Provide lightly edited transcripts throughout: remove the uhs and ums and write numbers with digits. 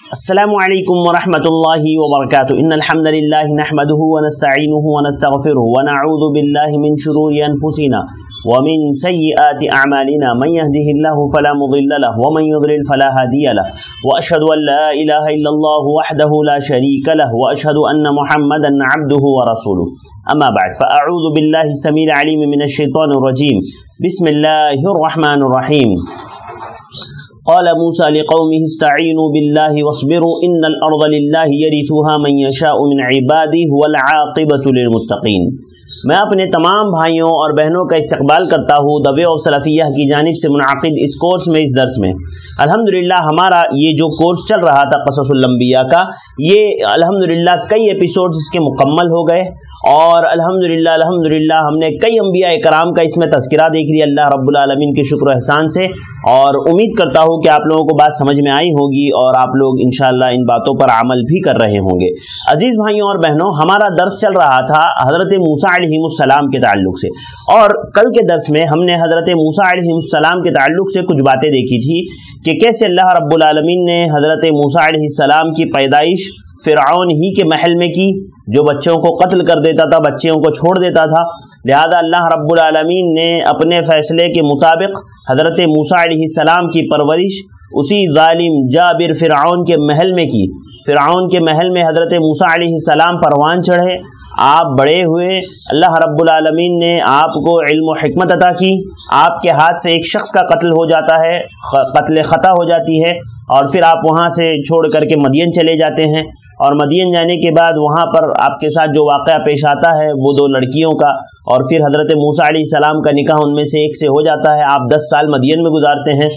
السلام علیکم ورحمۃ اللہ وبرکاتہ ان الحمد للہ نحمده ونستعینه ونستغفره ونعوذ باللہ من شرور انفسنا ومن سیئات اعمالنا من يهده الله فلا مضل له ومن يضلل فلا هادي له واشهد ان لا اله الا الله وحده لا شريك له واشهد ان محمدا عبده ورسوله اما بعد فاعوذ باللہ السمیع العلیم من الشیطان الرجیم بسم اللہ الرحمن الرحیم قال موسى لقومه استعينوا بالله واصبروا ان الارض لله يرثها من يشاء من عباده والعاقبة للمتقين۔ میں اپنے تمام بھائیوں اور بہنوں کا استقبال کرتا ہوں دا وے آف سلفیہ کی جانب سے منعقد اس کورس میں، اس درس میں الحمدللہ ہمارا یہ جو کورس چل رہا تھا قصص الانبیاء کا، یہ الحمدللہ کئی ایپیسوڈز اس کے مکمل ہو گئے اور الحمدللہ ہم نے کئی انبیاء کرام کا اس میں تذکرہ دیکھ لیا اللہ رب العالمین کے شکر و احسان سے، اور امید کرتا ہوں کہ آپ لوگوں کو بات سمجھ میں آئی ہوگی اور آپ لوگ انشاءاللہ ان باتوں پر عمل بھی کر رہے ہوں گے۔ عزیز بھائیوں اور بہنوں، ہمارا درس چل رہا تھا حضرت موسیٰ علیہ السلام کے تعلق سے، اور کل کے درس میں ہم نے حضرت موسیٰ علیہ السلام کے تعلق سے کچھ باتیں دیکھی تھی کہ کیسے اللہ رب العالمین نے حضرت موسیٰ علیہ السلام کی پیدائش فرعون ہی کے محل میں کی، جو بچوں کو قتل کر دیتا تھا، بچوں کو چھوڑ دیتا تھا، لہذا اللہ رب العالمین نے اپنے فیصلے کے مطابق حضرت موسیٰ علیہ السلام کی پرورش اسی ظالم جابر فرعون کے محل میں کی۔ فرعون کے محل میں حضرت موسیٰ علیہ السلام پروان چڑھے، آپ بڑے ہوئے، اللہ رب العالمین نے آپ کو علم و حکمت عطا کی، آپ کے ہاتھ سے ایک شخص کا قتل ہو جاتا ہے، قتل خطا ہو جاتی ہے، اور پھر آپ وہاں سے چھوڑ کر کے مدین چلے جاتے ہیں، اور مدین جانے کے بعد وہاں پر آپ کے ساتھ جو واقعہ پیش آتا ہے وہ دو لڑکیوں کا، اور پھر حضرت موسیٰ علیہ السلام کا نکاح ان میں سے ایک سے ہو جاتا ہے، آپ 10 سال مدین میں گزارتے ہیں،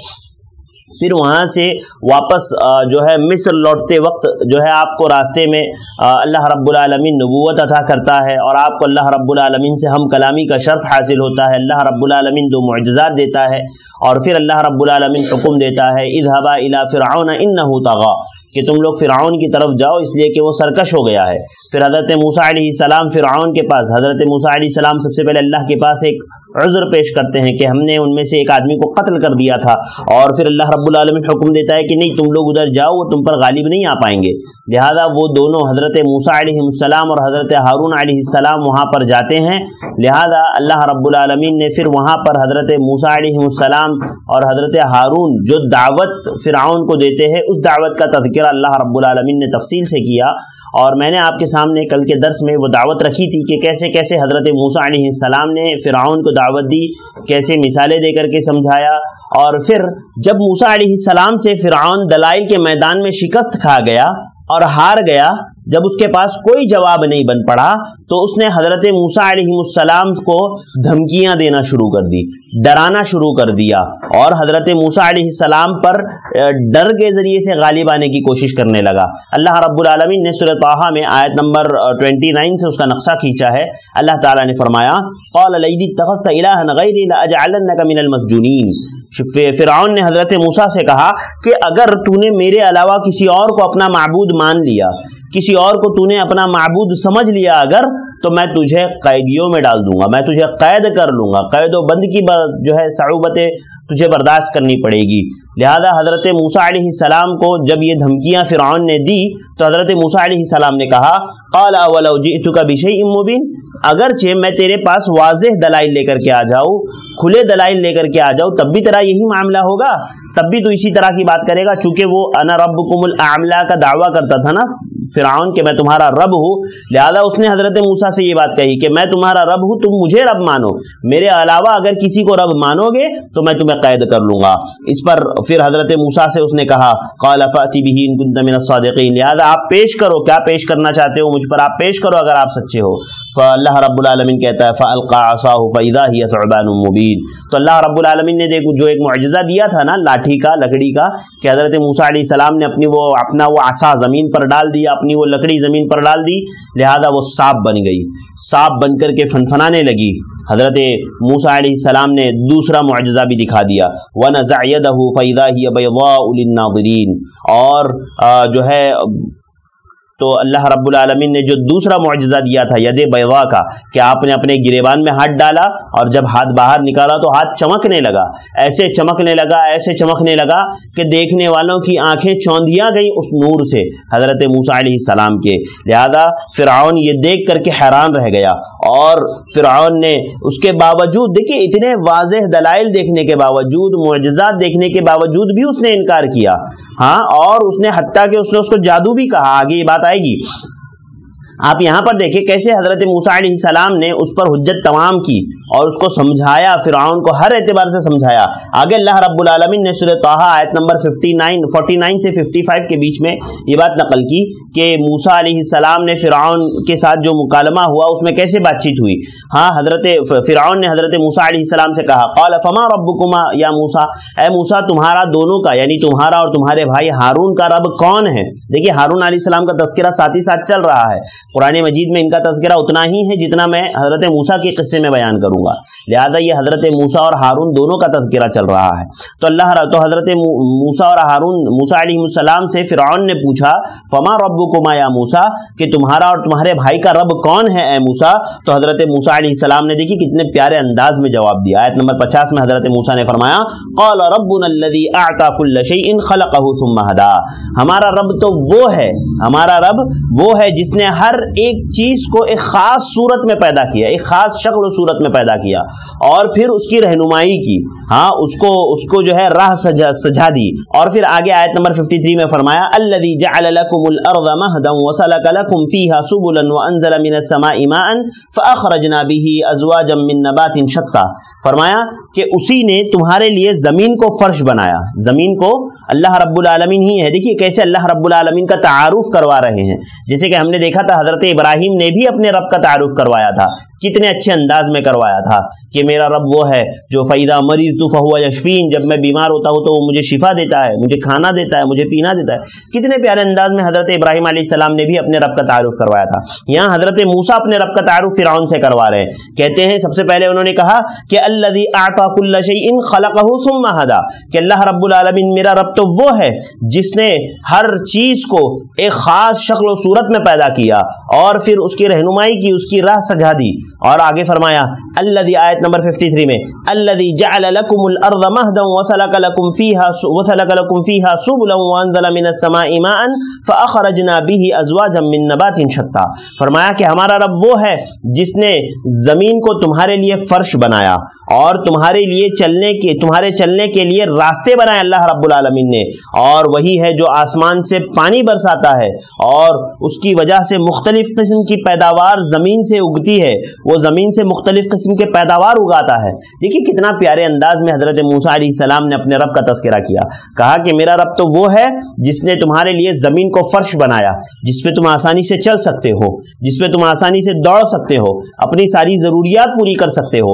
پھر وہاں سے واپس جو ہے مصر لوٹتے وقت جو ہے آپ کو راستے میں اللہ رب العالمین نبوت عطا کرتا ہے، اور آپ کو اللہ رب العالمین سے ہم کلامی کا شرف حاصل ہوتا ہے، اللہ رب العالمین 2 معجزات دیتا ہے، اور پھر اللہ رب العالمین حکم دیتا ہے اذهبا الى فرعون انه طغى، کہ تم لوگ فرعون کی طرف جاؤ اس لیے کہ وہ سرکش ہو گیا ہے۔ پھر حضرت موسیٰ علیہ السلام فرعون کے پاس، حضرت موسیٰ علیہ السلام سب سے پہلے اللہ کے پاس ایک عذر پیش کرتے ہیں کہ ہم نے ان میں سے ایک آدمی کو قتل کر دیا تھا، اور پھر اللہ رب العالمین حکم دیتا ہے کہ نہیں تم لوگ ادھر جاؤ، وہ تم پر غالب نہیں آ پائیں گے، لہذا وہ دونوں حضرت موسیٰ علیہ السلام اور حضرت ہارون علیہ السلام وہاں پر جاتے ہیں، لہذا اللہ رب العالمین نے پھر وہاں پر حضرت موسیٰ علیہ السلام اور حضرت ہارون جو دعوت فرعون کو دیتے ہیں اس دعوت کا تذکرہ اللہ رب العالمین نے تفصیل سے کیا، اور میں نے آپ کے سامنے کل کے درس میں وہ دعوت رکھی تھی کہ کیسے کیسے حضرت موسیٰ علیہ السلام نے فرعون کو دعوت دی، کیسے مثالیں دے کر کے سمجھایا، اور پھر جب موسیٰ علیہ السلام سے فرعون دلائل کے میدان میں شکست کھا گیا اور ہار گیا، جب اس کے پاس کوئی جواب نہیں بن پڑا تو اس نے حضرت موسیٰ علیہ السلام کو دھمکیاں دینا شروع کر دی، ڈرانا شروع کر دیا، اور حضرت موسیٰ علیہ السلام پر ڈر کے ذریعے سے غالب آنے کی کوشش کرنے لگا۔ اللہ رب العالمین نے سورۃ طٰہٰ میں آیت نمبر 29 سے اس کا نقشہ کھینچا ہے۔ اللہ تعالیٰ نے فرمایا قال لئن اتخذت الہا غیری لاجعلنک من المسجونین۔ فرعون نے حضرت موسیٰ سے کہا کہ اگر تو نے میرے علاوہ کسی اور کو اپنا معبود مان لیا، کسی اور کو تو نے اپنا معبود سمجھ لیا اگر، تو میں تجھے قیدیوں میں ڈال دوں گا، میں تجھے قید کر لوں گا، قید و بند کی جو ہے صعوبتیں تجھے برداشت کرنی پڑے گی۔ لہذا حضرت موسیٰ علیہ السلام کو جب یہ دھمکیاں فرعون نے دی تو حضرت موسیٰ علیہ السلام نے کہا قال اولو جئتک بشیء مبین، اگرچہ میں تیرے پاس واضح دلائل لے کر کے آ جاؤں، کھلے دلائل لے کر کے آ جاؤں، تب بھی تیرا یہی معاملہ ہوگا، تب بھی تو اسی طرح کی بات کرے گا، چونکہ وہ انا ربکم الاعلی کا دعویٰ کرتا تھا نا فرعون کہ میں تمہارا رب ہوں، لہذا اس نے حضرت موسیٰ سے یہ بات کہی کہ میں تمہارا رب ہوں، تم مجھے رب مانو، میرے علاوہ اگر کسی کو رب مانو گے تو میں تمہیں قید کر لوں گا۔ اس پر پھر حضرت موسیٰ سے اس نے کہا قال فأت بہ ان کنت من الصادقین، لہذا آپ پیش کرو، کیا پیش کرنا چاہتے ہو مجھ پر آپ پیش کرو اگر آپ سچے ہو۔ فاللہ رب العالمین کہتا ہے فألقى عصاه فإذا هي ثعبان مبین، تو اللہ رب العالمین نے دیکھو جو ایک معجزہ دیا تھا نا لاٹھی کا، لکڑی کا، کہ حضرت موسیٰ علیہ السلام نے اپنا وہ عصا زمین پر ڈال دیا، اپنی وہ لکڑی زمین پر ڈال دی، لہذا وہ سانپ بن گئی، سانپ بن کر کے فنفنانے لگی۔ حضرت موسیٰ علیہ السلام نے دوسرا معجزہ بھی دکھا دیا وَنَزَعَ يَدَهُ فَإِذَا هِيَ بَيْضَاءُ لِلنَّاظِرِينَ، اور جو ہے تو اللہ رب العالمین نے جو دوسرا معجزہ دیا تھا ید بیضا کا کہ آپ نے اپنے گریبان میں ہاتھ ڈالا اور جب ہاتھ باہر نکالا تو ہاتھ چمکنے لگا، ایسے چمکنے لگا، ایسے چمکنے لگا کہ دیکھنے والوں کی آنکھیں چوندیاں گئیں اس نور سے حضرت موسیٰ علیہ السلام کے۔ لہذا فرعون یہ دیکھ کر کے حیران رہ گیا، اور فرعون نے اس کے باوجود دیکھیں اتنے واضح دلائل دیکھنے کے باوجود، معجزات دیکھنے کے باوجود بھی اس نے انکار کیا، ہاں، اور اس نے حتیٰ کہ اس نے اس کو جادو بھی کہا، آگے یہ بات آئے گی۔ آپ یہاں پر دیکھیں کیسے حضرت موسیٰ علیہ السلام نے اس پر حجت تمام کی اور اس کو سمجھایا، فرعون کو ہر اعتبار سے سمجھایا۔ آگے اللہ رب العالمین نے سورہ طٰہٰ آیت نمبر 49 سے 55 کے بیچ میں یہ بات نقل کی کہ موسیٰ علیہ السلام نے فرعون کے ساتھ جو مکالمہ ہوا اس میں کیسے بات چیت ہوئی۔ ہاں، حضرت فرعون نے حضرت موسیٰ علیہ السلام سے کہا قال فما ربکما یا موسیٰ، اے موسیٰ تمہارا دونوں کا یعنی تمہارا اور تمہارے بھائی ہارون کا رب کون ہے؟ دیکھیے ہارون علیہ السلام کا تذکرہ ساتھ ہی ساتھ چل رہا ہے، قرآن مجید میں ان کا تذکرہ اتنا ہی ہے جتنا میں حضرت موسیٰ کے قصے میں بیان کروں گا، لہذا یہ حضرت موسیٰ اور ہارون دونوں کا تذکرہ چل رہا ہے۔ تو حضرت موسیٰ اور ہارون، موسیٰ علیہ السلام سے فرعون نے پوچھا فما ربکما یا موسیٰ، کہ تمہارا اور تمہارے بھائی کا رب کون ہے اے موسیٰ؟ تو حضرت موسیٰ علیہ السلام نے دیکھی کتنے پیارے انداز میں جواب دیا۔ آیت نمبر 50 میں حضرت موسیٰ نے فرمایا قال ربنا الذی اعطى كل شیء خلقه ثم هدى، ہمارا رب تو وہ ہے، ہمارا رب وہ ہے جس نے ہر ایک چیز کو ایک خاص صورت میں پیدا کیا، ایک خاص شکل و صورت میں پیدا کیا اور پھر اس کی رہنمائی کی، ہاں اس کو جو ہے راہ سجھا دی۔ اور پھر آگے آیت نمبر 53 میں فرمایا الذی جعل لکم الارض مہدا وسلک لکم فیہا سبلا وانزل من السماء ماء فاخرجنا به ازواجا من نبات شتى، فرمایا کہ اسی نے تمہارے لیے زمین کو فرش بنایا، زمین کو اللہ رب العالمین ہی ہے۔ دیکھیے کیسے اللہ رب العالمین کا تعارف کروا رہے ہیں، جیسے کہ ہم نے دیکھا تھا حضرت ابراہیم نے بھی اپنے رب کا تعارف کروایا تھا، کتنے اچھے انداز میں کروایا تھا کہ میرا رب وہ ہے جو فَإِذَا مَرِضْتُ فَهُوَ يَشْفِينِ، جب میں بیمار ہوتا ہوں تو وہ مجھے شفا دیتا ہے، مجھے کھانا دیتا ہے، مجھے پینا دیتا ہے۔ کتنے پیارے انداز میں حضرت ابراہیم علیہ السلام نے بھی اپنے رب کا تعارف کروایا تھا۔ یہاں حضرت موسیٰ اپنے رب کا تعارف فرعون سے کروا رہے ہیں، کہتے ہیں سب سے پہلے انہوں نے کہا کہ الذی اعطى كل شیء خلقه ثم هدى، کہ اللہ رب العالمین میرا رب تو وہ ہے جس نے ہر چیز کو ایک خاص شکل و صورت میں پیدا کیا اور پھر اس کی رہنمائی کی، اس کی راہ سجھا دی۔ اور آگے فرمایا الذی، آیت نمبر 53 میں الذی جعل لکم الارض مہدا وسلک لکم فیہا سبلا وانزل من السماء ماء فاخرجنا به ازواجا من نبات شتى، فرمایا کہ ہمارا رب وہ ہے جس نے زمین کو تمہارے لیے فرش بنایا اور تمہارے چلنے کے لیے راستے بنائے اللہ رب العالمین نے، اور وہی ہے جو آسمان سے پانی برساتا ہے اور اس کی وجہ سے مختلف قسم کی پیداوار زمین سے اگتی ہے، وہ زمین سے مختلف قسم کے پیداوار اگاتا ہے۔ دیکھیے کتنا پیارے انداز میں حضرت موسیٰ علیہ السلام نے اپنے رب کا تذکرہ کیا، کہا کہ میرا رب تو وہ ہے جس نے تمہارے لیے زمین کو فرش بنایا، جس پہ تم آسانی سے چل سکتے ہو، جس پہ تم آسانی سے دوڑ سکتے ہو، اپنی ساری ضروریات پوری کر سکتے ہو۔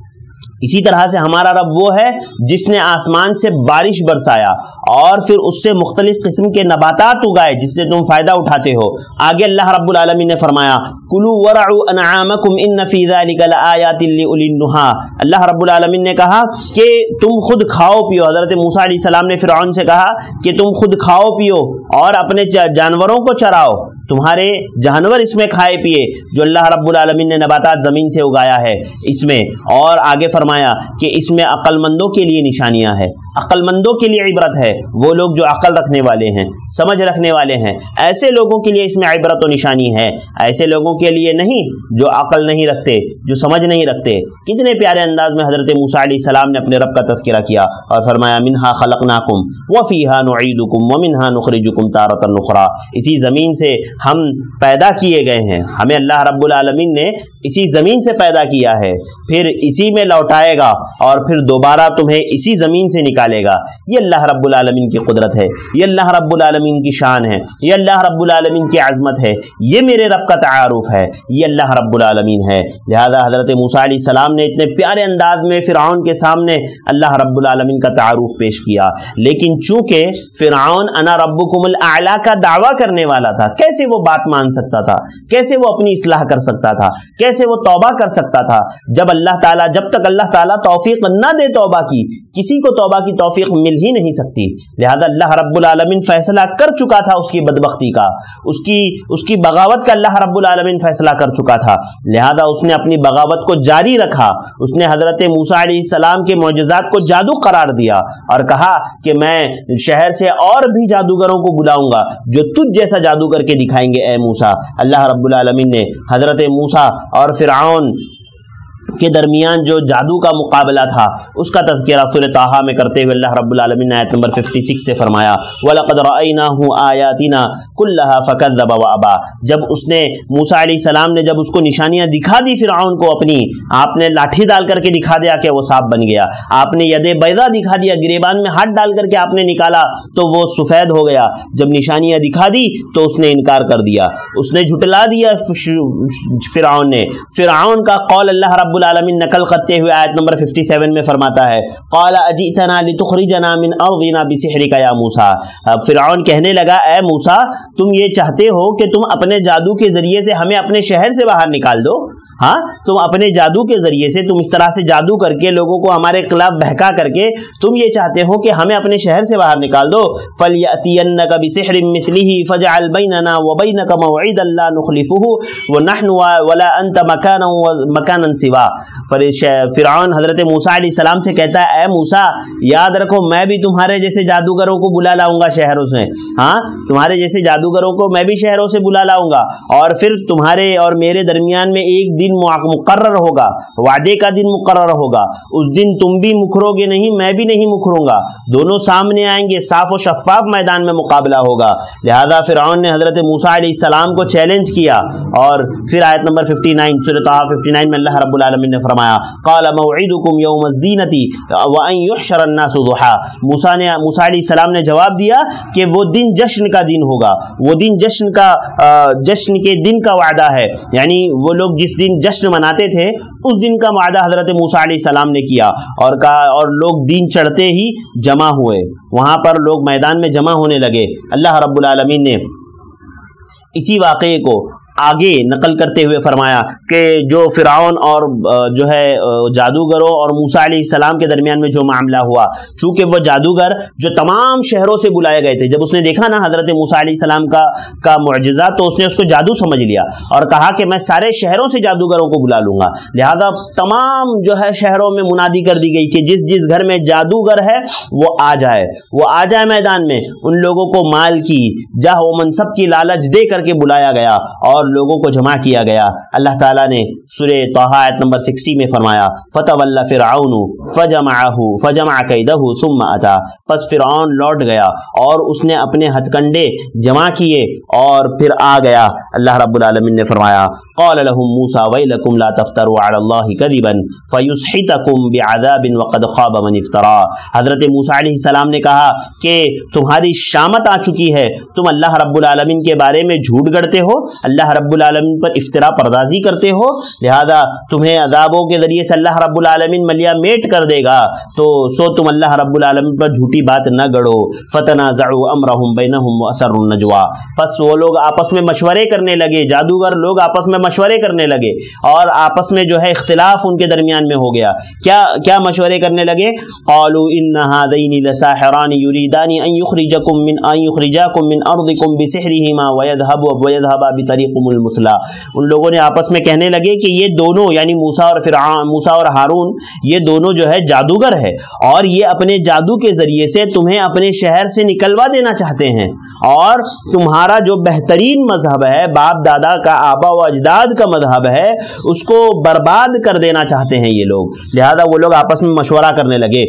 اسی طرح سے ہمارا رب وہ ہے جس نے آسمان سے بارش برسایا اور پھر اس سے مختلف قسم کے نباتات اگائے جس سے تم فائدہ اٹھاتے ہو۔ آگے اللہ رب العالمین نے فرمایا کلوا ورعوا انعامکم ان فی ذلک لآیات لاولی النہی، اللہ رب العالمین نے کہا کہ تم خود کھاؤ پیو، حضرت موسیٰ علیہ السلام نے فرعون سے کہا کہ تم خود کھاؤ پیو اور اپنے جانوروں کو چراؤ، تمہارے جانور اس میں کھائے پیے جو اللہ رب العالمین نے نباتات زمین سے اگایا ہے اس میں۔ اور آگے فرمایا کہ اس میں عقل مندوں کے لیے نشانیاں ہیں، عقل مندوں کے لیے عبرت ہے، وہ لوگ جو عقل رکھنے والے ہیں، سمجھ رکھنے والے ہیں، ایسے لوگوں کے لیے اس میں عبرت و نشانی ہے، ایسے لوگوں کے لیے نہیں جو عقل نہیں رکھتے، جو سمجھ نہیں رکھتے۔ کتنے پیارے انداز میں حضرت موسیٰ علیہ السلام نے اپنے رب کا تذکرہ کیا اور فرمایا منہا خلقناکم وفیہا نعیدکم ومنہا نخرجکم تارۃ اخری، اسی زمین سے ہم پیدا کیے گئے ہیں، ہمیں اللہ رب العالمین نے اسی زمین سے پیدا کیا ہے، پھر اسی میں لوٹائے گا اور پھر دوبارہ تمہیں اسی زمین سے نکالے گا۔ یہ اللہ رب العالمین کی قدرت ہے، یہ اللہ رب العالمین کی شان ہے، یہ اللہ رب العالمین کی عظمت ہے، یہ میرے رب کا تعارف ہے، یہ اللہ رب العالمین ہے۔ لہذا حضرت موسیٰ علیہ السلام نے اتنے پیارے انداز میں فرعون کے سامنے اللہ رب العالمین کا تعارف پیش کیا، لیکن چونکہ فرعون انا ربکم الاعلی کا دعویٰ کرنے والا تھا، کیسے وہ بات مان سکتا تھا، کیسے وہ اپنی اصلاح کر سکتا تھا، کیسے وہ توبہ کر سکتا تھا جب تک اللہ تعالیٰ توفیق نہ دے توبہ کی، کسی کو توبہ کی کی توفیق مل ہی نہیں سکتی. لہذا اللہ رب العالمین فیصلہ کر چکا تھا اس کی بدبختی کا, اس کی بغاوت کا اللہ رب العالمین فیصلہ کر چکا تھا. لہذا اس نے اپنی بغاوت کو جاری رکھا. اس نے حضرت موسیٰ علیہ السلام کے معجزات کو جادو قرار دیا اور کہا کہ میں شہر سے اور بھی جادوگروں کو بلاؤں گا جو تجھ جیسا جادو کر کے دکھائیں گے اے موسیٰ. اللہ رب العالمین نے حضرت موسیٰ اور فرعون کے درمیان جو جادو کا مقابلہ تھا اس کا تذکرہ سورہ طٰہٰ میں کرتے ہوئے اللہ رب العالمین نے آیت نمبر 56 سے فرمایا وَلَقَدْ رَأَيْنَاهُ آيَاتِنَا كُلَّهَا فَكَذَّبَ وَأَبَى. جب اس نے موسیٰ علیہ السلام نے جب اس کو نشانیاں دکھا دی فرعون کو اپنی, آپ نے لاٹھی ڈال کر کے دکھا دیا کہ وہ سانپ بن گیا, آپ نے ید بیضا دکھا دیا, گریبان میں ہاتھ ڈال کر کے آپ نے نکالا تو وہ سفید ہو گیا. جب نشانیاں دکھا دی تو اس نے انکار کر دیا, اس نے جھٹلا دیا فرعون نے. فرعون کا قول اللہ رب العالمین نقل کرتے ہوئے آیت نمبر 57 میں فرماتا ہے قال اجئتنا لتخرجنا من ارضنا بسحرک یا موسیٰ. فرعون کہنے لگا اے موسیٰ تم یہ چاہتے ہو کہ تم اپنے جادو کے ذریعے سے ہمیں اپنے شہر سے باہر نکال دو؟ ہاں, تم اپنے جادو کے ذریعے سے, تم اس طرح سے جادو کر کے لوگوں کو ہمارے خلاف بہکا کر کے تم یہ چاہتے ہو کہ ہمیں اپنے شہر سے باہر نکال دو. فَلْيَأْتِيَنَّكَ بِسِحْرٍ مِثْلِهِ فَاجْعَلْ بَيْنَنَا وَبَيْنَكَ مَوْعِدًا لَا نُخْلِفُهُ وَنَحْنُ وَلَا أَنْتَ مَكَانًا سِوَاهُ. فرعون حضرت موسیٰ علیہ السلام سے کہتا ہے اے موسیٰ یاد رکھو میں بھی تمہارے جیسے جادوگروں کو بلا لاؤں گا شہروں سے, ہاں تمہارے جیسے جادوگروں کو میں بھی شہروں سے بلا لاؤں گا, اور پھر تمہارے اور میرے درمیان میں ایک دن مقرر ہوگا, وعدے کا دن مقرر ہوگا. اس دن تم بھی مکرو گے نہیں, میں بھی نہیں مکروں گا, دونوں سامنے آئیں گے, صاف و شفاف میدان میں مقابلہ ہوگا. لہذا فرعون نے حضرت موسیٰ علیہ السلام کو چیلنج کیا. اور پھر آیت نمبر 59 سورۃ طٰہٰ 59 میں اللہ رب العالمین نے فرمایا قال موعدکم یوم الزینة وان یحشر الناس ضحیٰ. موسیٰ علیہ السلام نے جواب دیا کہ وہ دن جشن کا دن ہوگا, وہ دن جشن کے دن کا وعدہ ہے, یعنی وہ لوگ جس دن جشن مناتے تھے اس دن کا وعدہ حضرت موسیٰ علیہ السلام نے کیا, اور کہا اور لوگ دن چڑھتے ہی جمع ہوئے, وہاں پر لوگ میدان میں جمع ہونے لگے. اللہ رب العالمین نے اسی واقعے کو آگے نقل کرتے ہوئے فرمایا کہ جو فرعون اور جو ہے جادوگروں اور موسیٰ علیہ السلام کے درمیان میں جو معاملہ ہوا, چونکہ وہ جادوگر جو تمام شہروں سے بلائے گئے تھے, جب اس نے دیکھا نا حضرت موسیٰ علیہ السلام کا معجزہ تو اس نے اس کو جادو سمجھ لیا اور کہا کہ میں سارے شہروں سے جادوگروں کو بلا لوں گا. لہذا تمام جو ہے شہروں میں منادی کر دی گئی کہ جس گھر میں جادوگر ہے وہ آ جائے میدان میں. ان لوگوں کو مال کی, جاہ و منصب کی لالچ دے کر کے بلایا گیا اور لوگوں کو جمع کیا گیا. اللہ تعالیٰ نے سورہ طٰہٰ آیت نمبر 60 میں فرمایا فَتَوَلَّ فِرْعَوْنُ فَجَمَعَ كَيْدَهُ ثُمَّ أَتَى. پس فرعون لوٹ گیا اور اس نے اپنے ہتھ کنڈے جمع کیے اور پھر آ گیا. اللہ رب العالمین نے فرمایا قَالَ لَهُمْ مُوسَىٰ وَيْلَكُمْ لَا تَفْتَرُوا عَلَى اللَّهِ كَذِبًا فَيُسْحِتَكُمْ بِعَذَابٍ وَقَدْ خَابَ مَنِ افْتَرَىٰ. حضرت موسیٰ علیہ السلام نے کہا کہ تمہاری شامت آ چکی ہے, تم اللہ رب العالمین کے بارے میں جھوٹ گڑتے ہو, اللہ رب العالمین پر افترا پردازی کرتے ہو, لہذا تمہیں عذابوں کے ذریعے سے اللہ رب العالمین ملیا میٹ کر دے گا, تو تم اللہ رب العالمین پر جھوٹی بات نہ گڑو. فَتَنَازَعُوا أَمْرَهُمْ بَيْنَهُمْ وَأَسَرُّوا النَّجْوَىٰ. پس وہ لوگ آپس میں مشورے کرنے لگے, جادوگر لوگ آپس میں مشورے کرنے لگے اور آپس میں جو ہے اختلاف ان کے درمیان میں ہو گیا. کیا مشورے کرنے لگے؟ قَالُوا إِنَّ هَذَيْنِ لَسَاحِرَانِ يُرِيدَانِ أَن يُخْرِجَاكُم مِّنْ أَرْضِكُم بِسِحْرِهِمَا وَيَذْهَبَا بِطَرِيقِكُمُ الْمُثْلَىٰ. ان لوگوں نے آپس میں کہنے لگے کہ یہ دونوں یعنی موسیٰ اور ہارون یہ دونوں جو ہے جادوگر ہے اور یہ اپنے جادو کے ذریعے سے تمہیں اپنے شہر سے نکلوا دینا چاہتے ہیں, اور تمہارا جو بہترین مذہب ہے, باپ دادا کا آبا و اجداد کا مذہب ہے, اس کو برباد کر دینا چاہتے ہیں یہ لوگ. لہذا وہ لوگ آپس میں مشورہ کرنے لگے.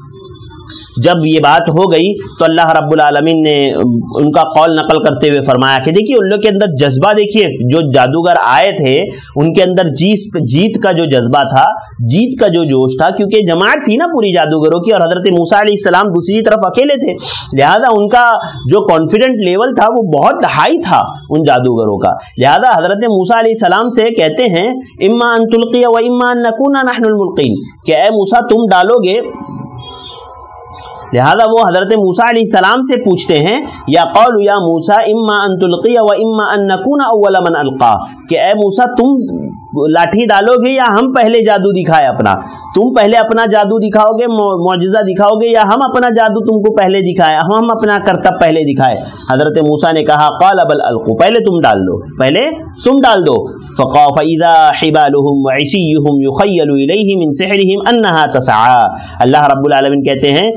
جب یہ بات ہو گئی تو اللہ رب العالمین نے ان کا قول نقل کرتے ہوئے فرمایا کہ دیکھیے ان لوگ کے اندر جذبہ, دیکھیے جو جادوگر آئے تھے ان کے اندر جیت کا جو جذبہ تھا, جیت کا جو جوش تھا, کیونکہ جماعت تھی نا پوری جادوگروں کی اور حضرت موسیٰ علیہ السلام دوسری طرف اکیلے تھے, لہذا ان کا جو کانفیڈنٹ لیول تھا وہ بہت ہائی تھا ان جادوگروں کا. لہذا حضرت موسیٰ علیہ السلام سے کہتے ہیں اما ان تلقی و اما ان نکون نحن الملقین, کہ اے موسیٰ تم ڈالو گے, لہذا وہ حضرت موسیٰ علیہ السلام سے پوچھتے ہیں یا قول یا موسیٰ اما ان تلقی و اما ان نکون اول من القا، کہ اے موسیٰ تم لاٹھی ڈالو گے یا ہم پہلے جادو دکھائے اپنا، تم پہلے اپنا جادو دکھاؤ گے، معجزہ دکھاؤ گے، یا ہم اپنا جادو تم کو پہلے دکھائے، ہم اپنا کرتب پہلے دکھائے؟ حضرت موسیٰ نے کہا قال بل القوا، پہلے تم ڈال دو، پہلے تم ڈال دو۔ فاذا حبالهم وعصيهم يخيل اليه من سحرهم انها تسعى، اللہ رب العالمین کہتے ہیں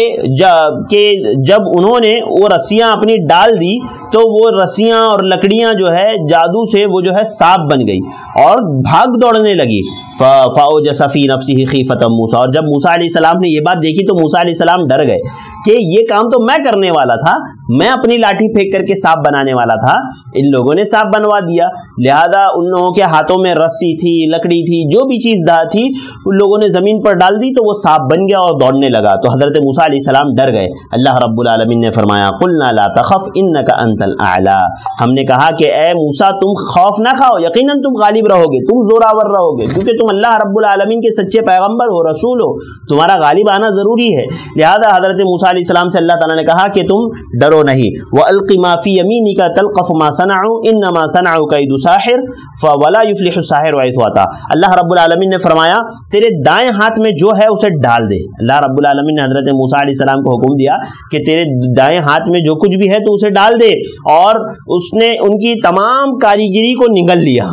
کہ جب انہوں نے وہ رسیاں اپنی ڈال دی تو وہ رسیاں اور لکڑیاں جو ہے جادو سے وہ جو ہے سانپ بن گئی اور بھاگ دوڑنے لگی۔ فاوجس فی نفسہ خیفۃ موسیٰ، اور جب موسیٰ علیہ السلام نے یہ بات دیکھی تو موسیٰ علیہ السلام ڈر گئے کہ یہ کام تو میں کرنے والا تھا، میں اپنی لاٹھی پھینک کر کے سانپ بنانے والا تھا، ان لوگوں نے سانپ بنوا دیا۔ لہذا ان لوگوں کے ہاتھوں میں رسی تھی، لکڑی تھی، جو بھی چیز تھی ان لوگوں نے زمین پر ڈال دی تو وہ سانپ بن گیا اور دوڑنے لگا۔ تو حضرت موسیٰ علیہ السلام ڈر گئے۔ اللہ رب العالمین نے فرمایا قلنا لا تخف انک انت الاعلی، ہم نے کہا کہ اے موسیٰ تم خوف نہ کھاؤ، یقیناً تم غالب رہو گے، تم زوراور رہو گے، کیونکہ تم اللہ رب العالمین کے سچے پیغمبر ہو، رسول ہو، تمہارا غالب آنا ضروری ہے۔ لہذا حضرت موسیٰ علیہ السلام سے اللہ تعالیٰ نے کہا کہ تم ڈرو نہیں۔ وَأَلْقِ مَا فِي يَمِينِكَ تَلْقَفُ مَا صَنَعُوا إِنَّمَا صَنَعُوا كَيْدُ سَاحِرٍ وَلَا يُفْلِحُ السَّاحِرُ حَيْثُ أَتَىٰ، اللہ رب العالمین نے فرمایا تیرے دائیں ہاتھ میں جو ہے اسے ڈال دے۔ اللہ رب العالمین نے حضرت موسیٰ علیہ السلام کو حکم دیا کہ تیرے دائیں ہاتھ میں جو کچھ بھی ہے تو اسے ڈال دے، اور اس نے ان کی تمام کاریگری کو نگل لیا۔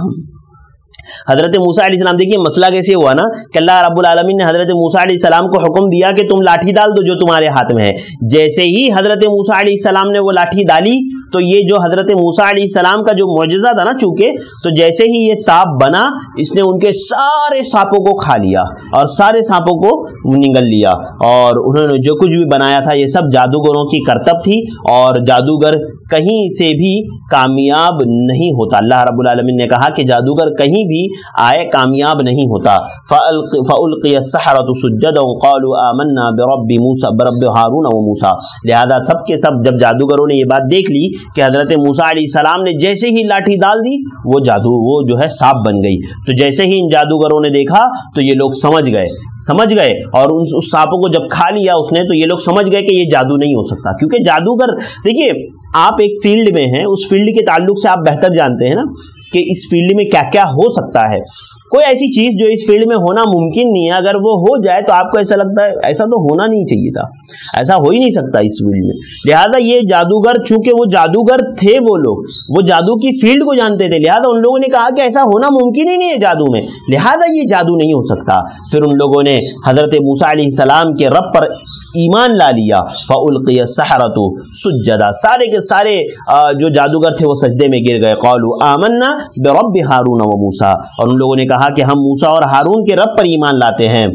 حضرت موسیٰ علیہ السلام، دیکھیے مسئلہ کیسے ہوا نا کہ اللہ رب العالمین نے حضرت موسیٰ علیہ السلام کو حکم دیا کہ تم لاٹھی ڈال دو جو تمہارے ہاتھ میں ہے۔ جیسے ہی حضرت موسیٰ علیہ السلام نے وہ لاٹھی ڈالی تو یہ جو حضرت موسیٰ علیہ السلام کا جو معجزہ تھا نا، چونکہ تو جیسے ہی یہ سانپ بنا اس نے ان کے سارے سانپوں کو کھا لیا اور سارے سانپوں کو نگل لیا، اور انہوں نے جو کچھ بھی بنایا تھا یہ سب جادوگروں کی کرتب تھی، اور جادوگر کہیں سے بھی کامیاب نہیں ہوتا۔ اللہ رب العالمین نے کہا کہ جادوگر کہیں بھی آئے کامیاب نہیں ہوتا۔ فَأُلْقِيَ السَّحَرَةُ سُجَّدًا وَقَالُوا آمَنَّا بِرَبِّ هَارُونَ وَمُوسَىٰ، لہذا سب کے سب جب جادوگروں نے یہ بات دیکھ لی کہ حضرت موسیٰ علیہ السلام نے جیسے ہی لاٹھی ڈال دی وہ جو ہے سانپ بن گئی، تو جیسے ہی ان جادوگروں نے دیکھا تو یہ لوگ سمجھ گئے اور اس سانپوں کو جب کھا لیا اس نے تو یہ لوگ سمجھ گئے کہ یہ جادو نہیں ہو سکتا، کیونکہ جادوگر، دیکھیے آپ ایک فیلڈ میں ہیں، اس فیلڈ کے تعلق سے آپ بہتر جانتے ہیں نا کہ اس فیلڈ میں کیا کیا ہو سکتا ہے۔ کوئی ایسی چیز جو اس فیلڈ میں ہونا ممکن نہیں ہے، اگر وہ ہو جائے تو آپ کو ایسا لگتا ہے ایسا تو ہونا نہیں چاہیے تھا، ایسا ہو ہی نہیں سکتا اس فیلڈ میں۔ لہذا یہ جادوگر، چونکہ وہ جادوگر تھے، وہ لوگ وہ جادو کی فیلڈ کو جانتے تھے، لہذا ان لوگوں نے کہا کہ ایسا ہونا ممکن ہی نہیں ہے جادو میں، لہذا یہ جادو نہیں ہو سکتا۔ پھر ان لوگوں نے حضرت موسیٰ علیہ السلام کے رب پر ایمان لا لیا۔ فَأُلْقِيَ السَّحَرَةُ سُجَّدًا، سارے کے سارے جو جادوگر تھے وہ سجدے میں گر گئے۔ قَالُوا آمَنَّا بِرَبِّ هَارُونَ وَمُوسَىٰ، اور ان لوگوں نے کہا کہ ہم موسیٰ اور ہارون کے رب پر ایمان لاتے ہیں۔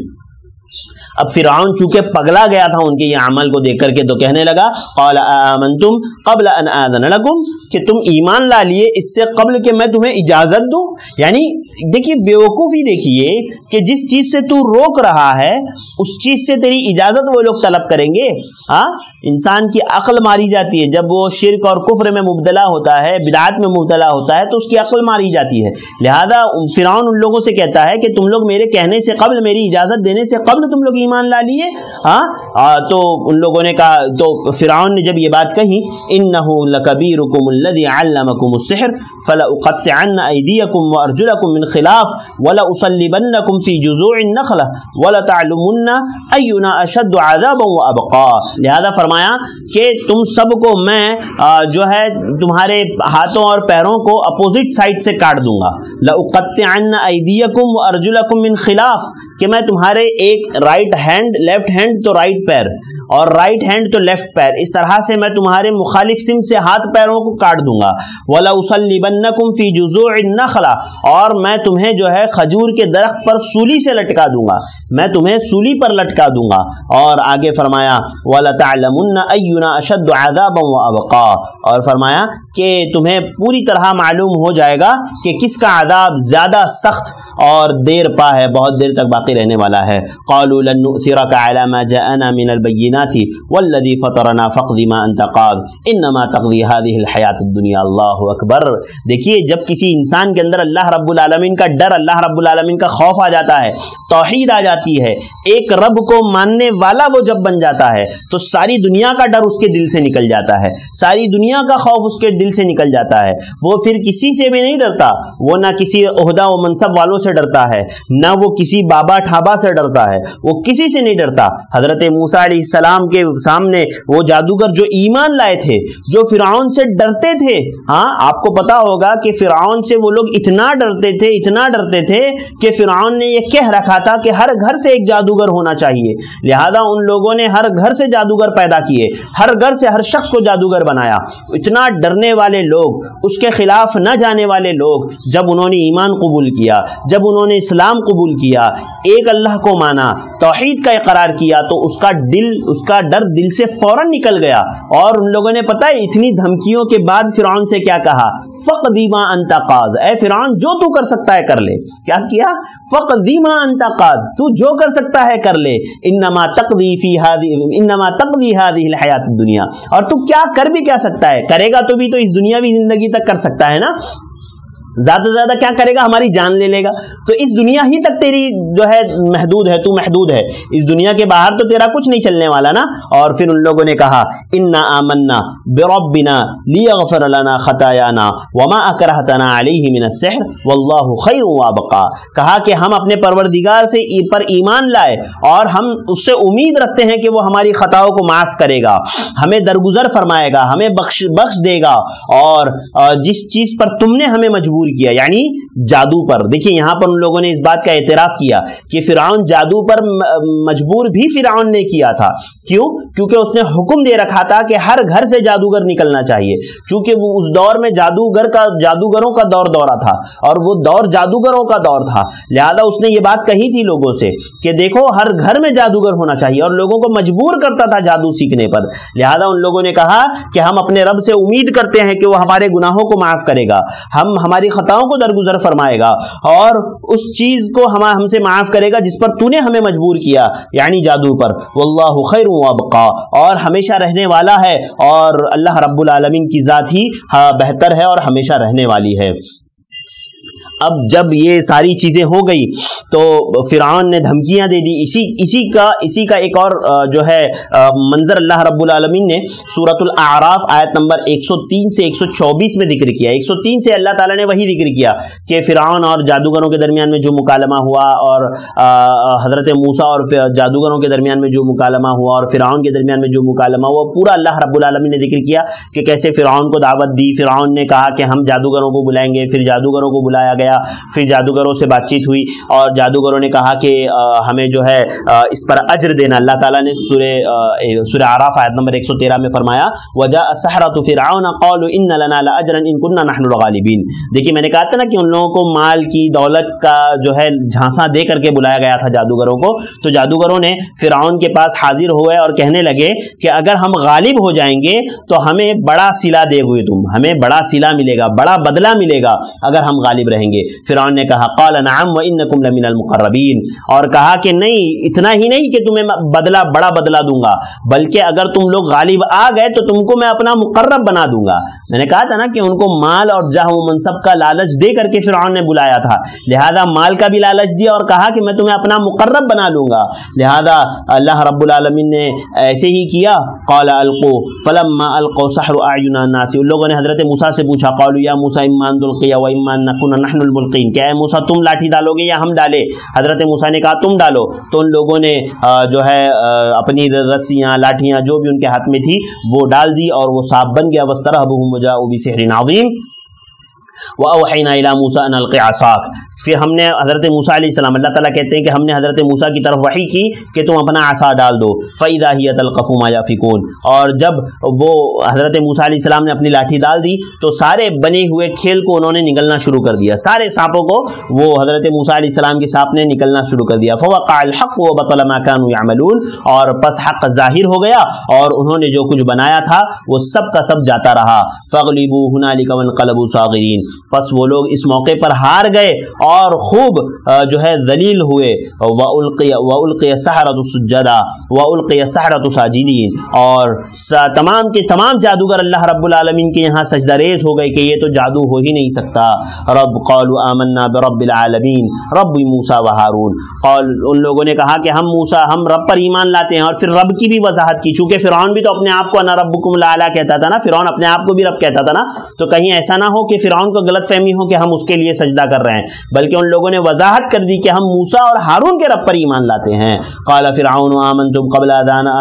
اب فرعون چونکہ پگلا گیا تھا ان کے یہ عمل کو دیکھ کر کے تو کہنے لگا قال آمنتم قبل ان آذن لکم، کہ تم ایمان لا لیے اس سے قبل کہ میں تمہیں اجازت دوں۔ یعنی دیکھیے بیوقوفی، دیکھیے کہ جس چیز سے تو روک رہا ہے اس چیز سے تیری اجازت وہ لوگ طلب کریں گے۔ ہاں، انسان کی عقل ماری جاتی ہے جب وہ شرک اور کفر میں مبتلا ہوتا ہے، بدعات میں مبتلا ہوتا ہے تو اس کی عقل ماری جاتی ہے۔ لہذا فرعون ان لوگوں سے کہتا ہے کہ تم لوگ میرے کہنے سے قبل، میری اجازت دینے سے قبل تم لوگ ایمان لا لیے۔ ہاں، تو ان لوگوں نے کہا، تو فرعون نے جب یہ بات کہی انہ لکبیرکم الذی علمکم السحر فلاقطعن ایدیکم وارجلکم من خلاف ولأصلبنکم فی جذوع النخلہ ولتعلمن اینا اشد عذابا وابقا۔ لہذا فرمایا کہ تم سب کو میں جو ہے تمہارے ہاتھوں اور پیروں کو اپوزٹ سائڈ سے کاٹ دوں گا۔ لأقطعن ایدیکم وارجلکم من خلاف، کہ میں تمہارے ایک رائٹ ہینڈ، لیفٹ ہینڈ تو رائٹ پیر اور رائٹ ہینڈ تو لیفٹ پیر، اس طرح سے میں تمہارے مخالف سمت سے ہاتھ پیروں کو کاٹ دوں گا۔ وَلَأُصَلِّبَنَّكُمْ فِي جُذُوعِ النَّخْلَةِ، اور میں تمہیں جو ہے کھجور کے درخت پر سولی سے لٹکا دوں گا، میں تمہیں سولی پر لٹکا دوں گا۔ اور آگے فرمایا وَلَتَعْلَمُنَّ لَتَعْلَمُنَّ أَيُّنَا أَشَدُّ عَذَابًا وَأَبْقَىٰ، اور فرمایا کہ تمہیں پوری طرح معلوم ہو جائے گا کہ کس کا عذاب زیادہ سخت اور دیر پا ہے، بہت دیر تک باقی رہنے والا ہے۔ قَالُوا لَن نُؤْثِرَكَ عَلَىٰ مَا جَاءَنَا مِنَ الْبَيِّنَاتِ وَالَّذِي فَطَرَنَا فَاقْضِ مَا أَنْتَ قَاضٍ إِنَّمَا تَقْضِي هَٰذِهِ الْحَيَاةُ الدُّنْيَا۔ اللہ اکبر۔ دیکھیے جب کسی انسان کے اندر اللہ رب العالمین کا ڈر، اللہ رب العالمین کا خوف آ جاتا ہے، توحید آ جاتی ہے، ایک رب کو ماننے والا وہ جب بن جاتا ہے تو ساری دنیا کا ڈر اس کے دل سے نکل جاتا ہے، ساری دنیا کا خوف اس کے دل سے نکل جاتا ہے۔ وہ پھر کسی سے بھی نہیں ڈرتا، وہ نہ کسی عہدہ و منصب والوں سے ڈرتا ہے، نہ وہ کسی بابا ٹھابا سے ڈرتا ہے، وہ کسی سے نہیں ڈرتا۔ حضرت موسیٰ علیہ السلام کے سامنے وہ جادوگر جو ایمان لائے تھے، جو فرعون سے ڈرتے تھے، ہاں آپ کو پتا ہوگا کہ فرعون سے وہ لوگ اتنا ڈرتے تھے، اتنا ڈرتے تھے کہ فرعون نے یہ کہہ رکھا تھا کہ ہر گھر سے ایک جادوگر ہونا چاہیے، لہذا ان لوگوں نے ہر گھر سے جادوگر پیدا کیے، ہر گھر سے ہر شخص کو جادوگر بنایا۔ اتنا ڈرنے والے لوگ، اس کے خلاف نہ جانے والے لوگ، جب انہوں نے ایمان قبول کیا، جب انہوں نے اسلام قبول کیا، ایک اللہ کو مانا، توحید کا اقرار کیا، تو اس کا ڈر دل سے فوراً نکل گیا۔ اور ان لوگوں نے پتہ ہے اتنی دھمکیوں کے بعد فرعون سے کیا کہا؟ فَقْضِ مَا أَنْتَ قَاضٍ، اے فرعون جو تو کر سکتا ہے کر لے۔ کیا کیا؟ فَقْضِ مَا أَنْتَ قَاضٍ، تو جو کر سکتا ہے کر لے۔ إِنَّمَا تَقْضِي هَٰذِهِ الْحَيَاةُ الدُّنْيَا، اور تو کیا کر بھی کیا سکتا ہے؟ کرے گا تو بھی تو اس دنیاوی زندگی تک کر سکتا ہے نا، زیادہ سے زیادہ کیا کرے گا؟ ہماری جان لے لے گا، تو اس دنیا ہی تک تیری جو ہے محدود ہے، تو محدود ہے، اس دنیا کے باہر تو تیرا کچھ نہیں چلنے والا نا۔ اور پھر ان لوگوں نے کہا اِنَّا آمَنَّا بِرَبِّنَا لِيَغْفِرَ لَنَا خَطَايَانَا وَمَا أَكْرَهْتَنَا عَلَيْهِ مِنَ السِّحْرِ وَاللَّهُ خَيْرٌ وَأَبْقَىٰ، کہا کہ ہم اپنے پروردگار سے پر ایمان لائے اور ہم اس سے امید رکھتے ہیں کہ وہ ہماری خطاؤں کو معاف کرے گا، ہمیں درگزر فرمائے گا، ہمیں بخش دے گا، اور جس چیز پر تم نے ہمیں مجبور کیا، یعنی جادو پر۔ دیکھیں یہاں پر ان لوگوں نے اس بات کا اعتراف کیا کہ فرعون جادو پر مجبور بھی فرعون نے کیا تھا۔ کیوں؟ کیونکہ اس نے حکم دے رکھا تھا کہ ہر گھر سے جادوگر نکلنا چاہیے، چونکہ وہ اس دور میں جادوگروں کا دورہ تھا، اور وہ دور جادوگروں کا دور تھا، لہذا اس نے یہ بات کہی تھی لوگوں سے کہ دیکھو ہر گھر میں جادوگر ہونا چاہیے، اور لوگوں کو مجبور کرتا تھا جادو سیکھنے پر۔ لہذا ان لوگوں نے کہا کہ ہم اپنے رب سے امید کرتے ہیں کہ وہ ہمارے گناہوں کو معاف کرے گا، ہماری خطاؤں کو درگزر فرمائے گا، اور اس چیز کو ہم سے معاف کرے گا جس پر تو نے ہمیں مجبور کیا، یعنی جادو پر۔ واللہ خیر وابقا، اور ہمیشہ رہنے والا ہے، اور اللہ رب العالمین کی ذات ہی بہتر ہے اور ہمیشہ رہنے والی ہے۔ اب جب یہ ساری چیزیں ہو گئی تو فرعون نے دھمکیاں دے دی۔ اسی کا ایک اور جو ہے منظر اللہ رب العالمین نے سورۃ الاعراف آیت نمبر 103 سے 124 میں ذکر کیا۔ 103 سے اللہ تعالیٰ نے وہی ذکر کیا کہ فرعون اور جادوگروں کے درمیان میں جو مکالمہ ہوا، اور حضرت موسیٰ اور جادوگروں کے درمیان میں جو مکالمہ ہوا، اور فرعون کے درمیان میں جو مکالمہ ہوا، پورا اللہ رب العالمین نے ذکر کیا کہ کیسے فرعون کو دعوت دی۔ فرعون نے کہا کہ ہم جادوگروں کو بلائیں گے، پھر جادوگروں کو بلایا گیا، پھر جادوگروں سے بات چیت ہوئی، اور جادوگروں نے کہا کہ ہمیں جو ہے اس پر اجر دینا۔ اللہ تعالیٰ نے سورہ اعراف آیت نمبر 113 میں فرمایا وَجَاءَ السَّحَرَةُ فِرْعَوْنَ قَالُوا إِنَّ لَنَا لَأَجْرًا إِن كُنَّا نَحْنُ الْغَالِبِينَ۔ دیکھیے میں نے کہا تھا نا کہ ان لوگوں کو مال کی، دولت کا جو ہے جھانسا دے کر کے بلایا گیا تھا جادوگروں کو، تو جادوگروں نے فرعون کے پاس حاضر ہوئے اور کہنے لگے کہ اگر ہم غالب ہو جائیں گے تو ہمیں بڑا صلہ دے گے، تم ہمیں بڑا صلہ ملے گا، بڑا بدلہ ملے گا اگر ہم غالب رہیں گے۔ فرعون نے کہا قال نعم وانکم لمن المقربین، اور کہا کہ نہیں، اتنا ہی نہیں کہ تمہیں بڑا بدلہ دوں گا، بلکہ اگر تم لوگ غالب آ گئے تو تم کو میں اپنا مقرب بنا دوں گا۔ میں نے کہا تھا نا کہ ان کو مال اور جاہ و منصب کا لالچ دے کر کے فرعون نے بلایا تھا، لہذا مال کا بھی لالچ دیا اور کہا کہ میں تمہیں اپنا مقرب بنا لوں گا، لہذا اللہ رب العالمین نے ایسے ہی کیا۔ قال القوا فلما القوا سحروا اعین الناس، ان لوگوں نے حضرت موسیٰ سے پوچھا قالوا یا موسیٰ اما ان تلقی و اما ان نکون نحن الملقین، کہ اے موسیٰ تم لاٹھی ڈالو گے یا ہم ڈالے؟ حضرت موسیٰ نے کہا تم ڈالو، تو ان لوگوں نے جو ہے اپنی رسیاں، لاٹھیاں جو بھی ان کے ہاتھ میں تھی وہ ڈال دی، اور وہ سانپ بن گیا۔ واسترهبهم وجاءوا بسحر عظیم، وَأَوْحَيْنَا إِلَىٰ مُوسَىٰ أَنْ أَلْقِ عَصَاكَ، پھر ہم نے حضرت موسیٰ علیہ السلام، اللہ تعالیٰ کہتے ہیں کہ ہم نے حضرت موسیٰ کی طرف وحی کی کہ تم اپنا عصا ڈال دو، فَإِذَا هِيَ تَلْقَفُ مَا يَأْفِكُونَ، اور جب وہ حضرت موسیٰ علیہ السلام نے اپنی لاٹھی ڈال دی تو سارے بنے ہوئے کھیل کو انہوں نے نگلنا شروع کر دیا، سارے سانپوں کو وہ حضرت موسیٰ علیہ السلام کے سانپ نے نکلنا شروع کر دیا۔ فَوَقَعَ الْحَقُّ وَبَطَلَ مَا كَانُوا يَعْمَلُونَ، اور پس حق ظاہر ہو گیا اور انہوں نے جو کچھ بنایا تھا وہ سب کا سب جاتا رہا۔ فَغْلِبُوا هُنَالِكَ وَانقَلَبُوا صَاغِرِينَ، پس وہ لوگ اس موقع پر ہار گئے اور خوب جو ہے ذلیل ہوئے۔ وَأُلْقِيَ السَّحَرَةُ سُجَّدًا وَأُلْقِيَ السَّحَرَةُ ساجدين، اور تمام کے تمام جادوگر اللہ رب العالمین کے یہاں سجدہ ریز ہو گئے کہ یہ تو جادو ہو ہی نہیں سکتا۔ رب قالوا آمنا برب العالمین رب موسیٰ و ہارون، قال ان لوگوں نے کہا کہ ہم رب پر ایمان لاتے ہیں، اور پھر رب کی بھی وضاحت کی، چونکہ فرعون بھی تو اپنے آپ کو انا ربکم الاعلی کہتا تھا نا، فرعون اپنے آپ کو بھی رب کہتا تھا نا، تو کہیں ایسا نہ ہو کہ فرعون کو غلط فہمی ہو کہ ہم اس کے لیے سجدہ کر رہے ہیں، بلکہ ان لوگوں نے وضاحت کر دی کہ ہم موسیٰ اور ہارون کے رب پر ایمان لاتے ہیں۔ قال فرعون آمنتم قبل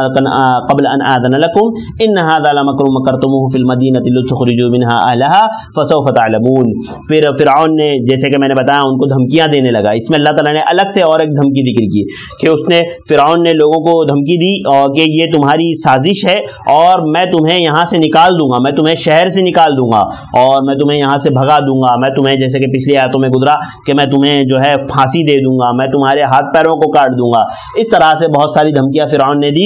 ان آذن لكم ان هذا لمكر مكرتموه في المدينة لتخرجوا منها اهلها فسوف تعلمون، پھر فرعون نے جیسے کہ میں نے بتایا ان کو دھمکیاں دینے لگا۔ اس میں اللہ تعالیٰ نے الگ سے اور ایک دھمکی ذکر کی کہ فرعون نے لوگوں کو دھمکی دی کہ یہ تمہاری سازش ہے اور میں تمہیں یہاں سے نکال دوں گا، میں تمہیں شہر سے نکال دوں گا اور میں تمہیں یہاں سے بھگا دوں گا، میں تمہیں جیسے کہ پچھلی آیتوں میں گزرا کہ میں تمہیں جو ہے پھانسی دے دوں گا، میں تمہارے ہاتھ پیروں کو کاٹ دوں گا، اس طرح سے بہت ساری دھمکیاں فرعون نے دی۔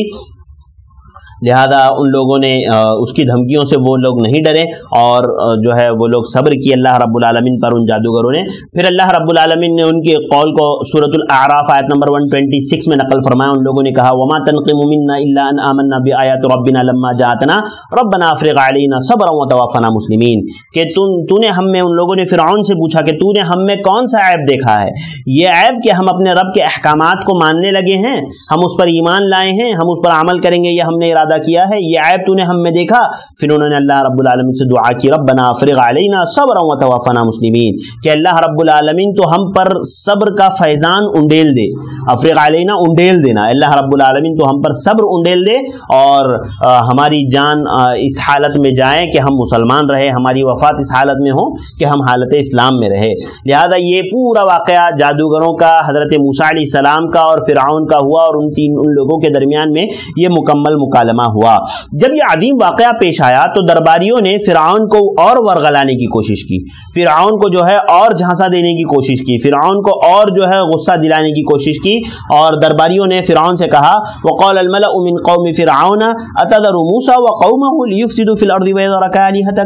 لہذا ان لوگوں نے اس کی دھمکیوں سے وہ لوگ نہیں ڈرے اور جو ہے وہ لوگ صبر کیے اللہ رب العالمین پر، ان جادوگروں نے۔ پھر اللہ رب العالمین نے ان کے قول کو سورۃ الاعراف آیت نمبر 126 میں نقل فرمایا، ان لوگوں نے کہا وما تنقم منا الا ان آمنا بآیات ربنا لما جاءتنا ربنا افرغ علینا صبرا وتوفنا مسلمین، کہ تو نے ہم میں، ان لوگوں نے فرعون سے پوچھا کہ تو نے ہم میں کون سا عیب دیکھا ہے؟ یہ عیب کہ ہم اپنے رب کے احکامات کو ماننے لگے ہیں، ہم اس پر ایمان لائے ہیں، ہم اس پر عمل کریں گے، یہ ہم نے ارادہ کیا ہے، یہ عیب تو نے ہم میں دیکھا؟ پھر انہوں نے اللہ رب العالمین سے دعا کی ربنا افرغ علینا صبرا وتوفنا مسلمین، کہ اللہ رب العالمین تو ہم پر صبر کا فیضان انڈیل دے، افرغ علینا انڈیل دینا، اللہ رب العالمین تو ہم پر صبر انڈیل دے اور ہماری جان اس حالت میں جائے کہ ہم مسلمان رہے، ہماری وفات اس حالت میں ہو کہ ہم حالت اسلام میں رہے۔ لہذا یہ پورا واقعہ جادوگروں کا، حضرت موسیٰ علیہ السلام کا اور فرعون کا ہوا، اور ان لوگوں کے درمیان میں یہ مکمل مکالمہ ہوا۔ جب یہ عظیم واقعہ پیش آیا تو درباریوں نے فرعون کو اور ورغلانے کی کوشش کی، فرعون کو جو ہے اور جھانسا دینے کی کوشش کی، فرعون کو اور جو ہے غصہ دلانے کی کوشش کی، اور درباریوں نے فرعون سے کہا وقال الملأ من قوم فرعون اتذر موسى وقومه ليفسدوا في الارض ويذرك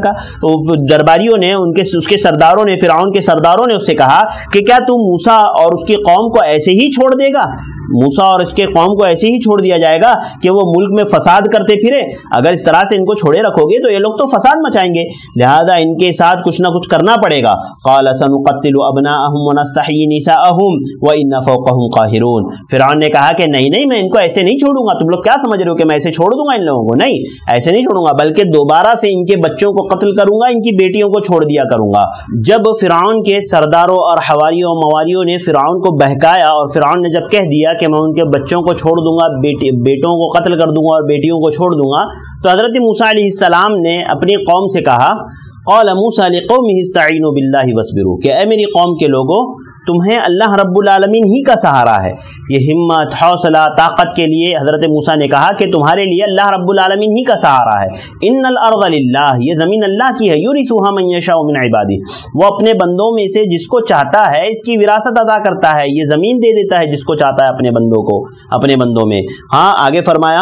آلهتك، درباریوں نے اس کے سرداروں نے، فرعون کے سرداروں نے اس سے کہا کہ کیا تم موسیٰ اور اس کی قوم کو ایسے ہی چھوڑ دے گا؟ موسیٰ اور اس کے قوم کو ایسے ہی چھوڑ دیا جائے گا کہ وہ ملک میں فساد کرتے پھرے؟ اگر اس طرح سے ان کو چھوڑے رکھو گے تو یہ لوگ تو فساد مچائیں گے، لہذا ان کے ساتھ کچھ نہ کچھ کرنا پڑے گا۔ قال سنقتل ابناءهم ونستحيي نساءهم وإنا فوقهم قاهرون، فرعون نے کہا کہ نہیں میں ان کو ایسے نہیں چھوڑوں گا، تم لوگ کیا سمجھ رہے ہو کہ میں ایسے چھوڑ دوں گا ان لوگوں کو؟ نہیں، ایسے نہیں چھوڑوں گا، بلکہ دوبارہ سے ان کے بچوں کو قتل کروں گا، ان کی بیٹیوں کو چھوڑ دیا کروں گا۔ جب فرعون کے سرداروں اور حواریوں مواریوں نے فرعون کو بہکایا اور فرعون نے جب کہہ دیا کہ میں ان کے بچوں کو چھوڑ دوں گا، بیٹوں کو قتل کر دوں گا اور بیٹیوں کو چھوڑ دوں گا، تو حضرت موسیٰ علیہ السلام نے اپنی قوم سے کہا قال موسیٰ لقومہ استعینوا باللہ واصبروا، کہ اے میری قوم کے لوگوں تمہیں اللہ رب العالمین ہی کا سہارا ہے۔ یہ ہمت، حوصلہ، طاقت کے لیے حضرت موسیٰ نے کہا کہ تمہارے لیے اللہ رب العالمین ہی کا سہارا ہے۔ ان الارض للہ، یہ زمین اللہ کی ہے، یورثھا من یشاء من عبادہ، وہ اپنے بندوں میں سے جس کو چاہتا ہے اس کی وراثت عطا کرتا ہے، یہ زمین دے دیتا ہے جس کو چاہتا ہے اپنے بندوں کو، اپنے بندوں میں۔ ہاں آگے فرمایا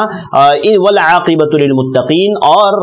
والعاقبۃ للمتقین، اور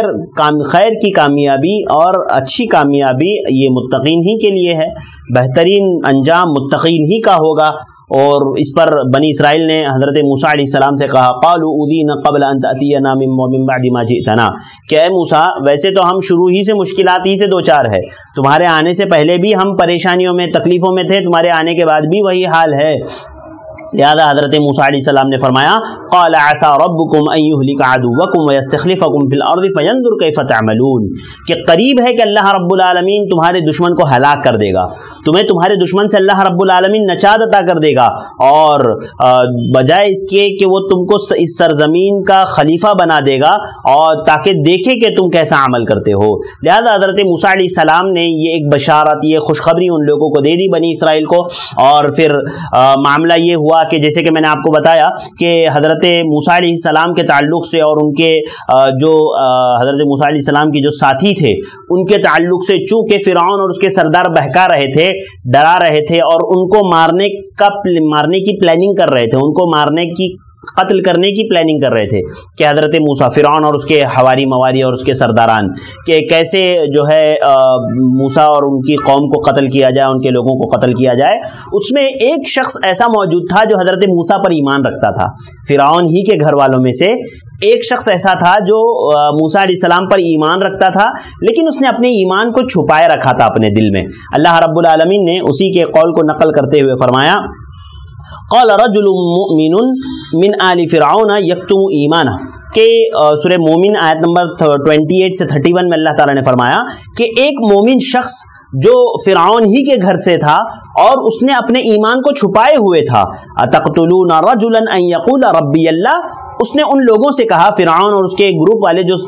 خیر کی کامیابی اور اچھی کامیابی یہ متقین ہی کے لیے ہے، بہترین انجام متقین ہی کا ہوگا۔ اور اس پر بنی اسرائیل نے حضرت موسیٰ علیہ السلام سے کہا قالوا اوذینا قبل ان تأتینا من بعد ما جئتنا، کہ اے موسیٰ ویسے تو ہم شروع ہی سے مشکلات ہی سے دوچار ہے، تمہارے آنے سے پہلے بھی ہم پریشانیوں میں تکلیفوں میں تھے، تمہارے آنے کے بعد بھی وہی حال ہے، لہذا حضرت موسیٰ علیہ السلام نے فرمایا قال عسى ربكم ان يهلك عدوكم ويستخلفكم في الارض فينظر كيف تعملون، کہ قریب ہے کہ اللہ رب العالمین تمہارے دشمن کو ہلاک کر دے گا، تمہیں تمہارے دشمن سے اللہ رب العالمین نجات عطا کر دے گا، اور بجائے اس کے کہ وہ تم کو اس سرزمین کا خلیفہ بنا دے گا، اور تاکہ دیکھے کہ تم کیسا عمل کرتے ہو۔ لہذا حضرت موسیٰ علیہ السلام نے یہ ایک بشارت، یہ خوشخبری ان لوگوں کو دے دی بنی اسرائیل کو، اور پھر معاملہ یہ ہوا کہ جیسے کہ میں نے آپ کو بتایا کہ حضرت موسیٰ علیہ السلام کے تعلق سے اور ان کے جو حضرت موسیٰ علیہ السلام کی جو ساتھی تھے ان کے تعلق سے، چونکہ فرعون اور اس کے سردار بہکا رہے تھے، ڈرا رہے تھے، اور ان کو مارنے کی پلاننگ کر رہے تھے، ان کو مارنے کی قتل کرنے کی پلاننگ کر رہے تھے کہ حضرت موسیٰ، فرعون اور اس کے حواری مواری اور اس کے سرداران، کہ کیسے جو ہے موسیٰ اور ان کی قوم کو قتل کیا جائے، ان کے لوگوں کو قتل کیا جائے۔ اس میں ایک شخص ایسا موجود تھا جو حضرت موسیٰ پر ایمان رکھتا تھا، فرعون ہی کے گھر والوں میں سے ایک شخص ایسا تھا جو موسیٰ علیہ السلام پر ایمان رکھتا تھا، لیکن اس نے اپنے ایمان کو چھپائے رکھا تھا اپنے دل میں۔ اللہ رب العالمین نے اسی کے قول کو نقل کرتے ہوئے فرمایا قال رجل مؤمن من آل فرعون یکتم ایمانہ، کہ سورہ مومن آیت نمبر 28 سے 31 میں اللہ تعالیٰ نے فرمایا کہ ایک مومن شخص جو فرعون ہی کے گھر سے تھا اور اس نے اپنے ایمان کو چھپائے ہوئے تھا، اتقتلون رجلا ان یقول ربی اللہ، اس نے ان لوگوں سے کہا، فرعون اور اس کے گروپ والے جو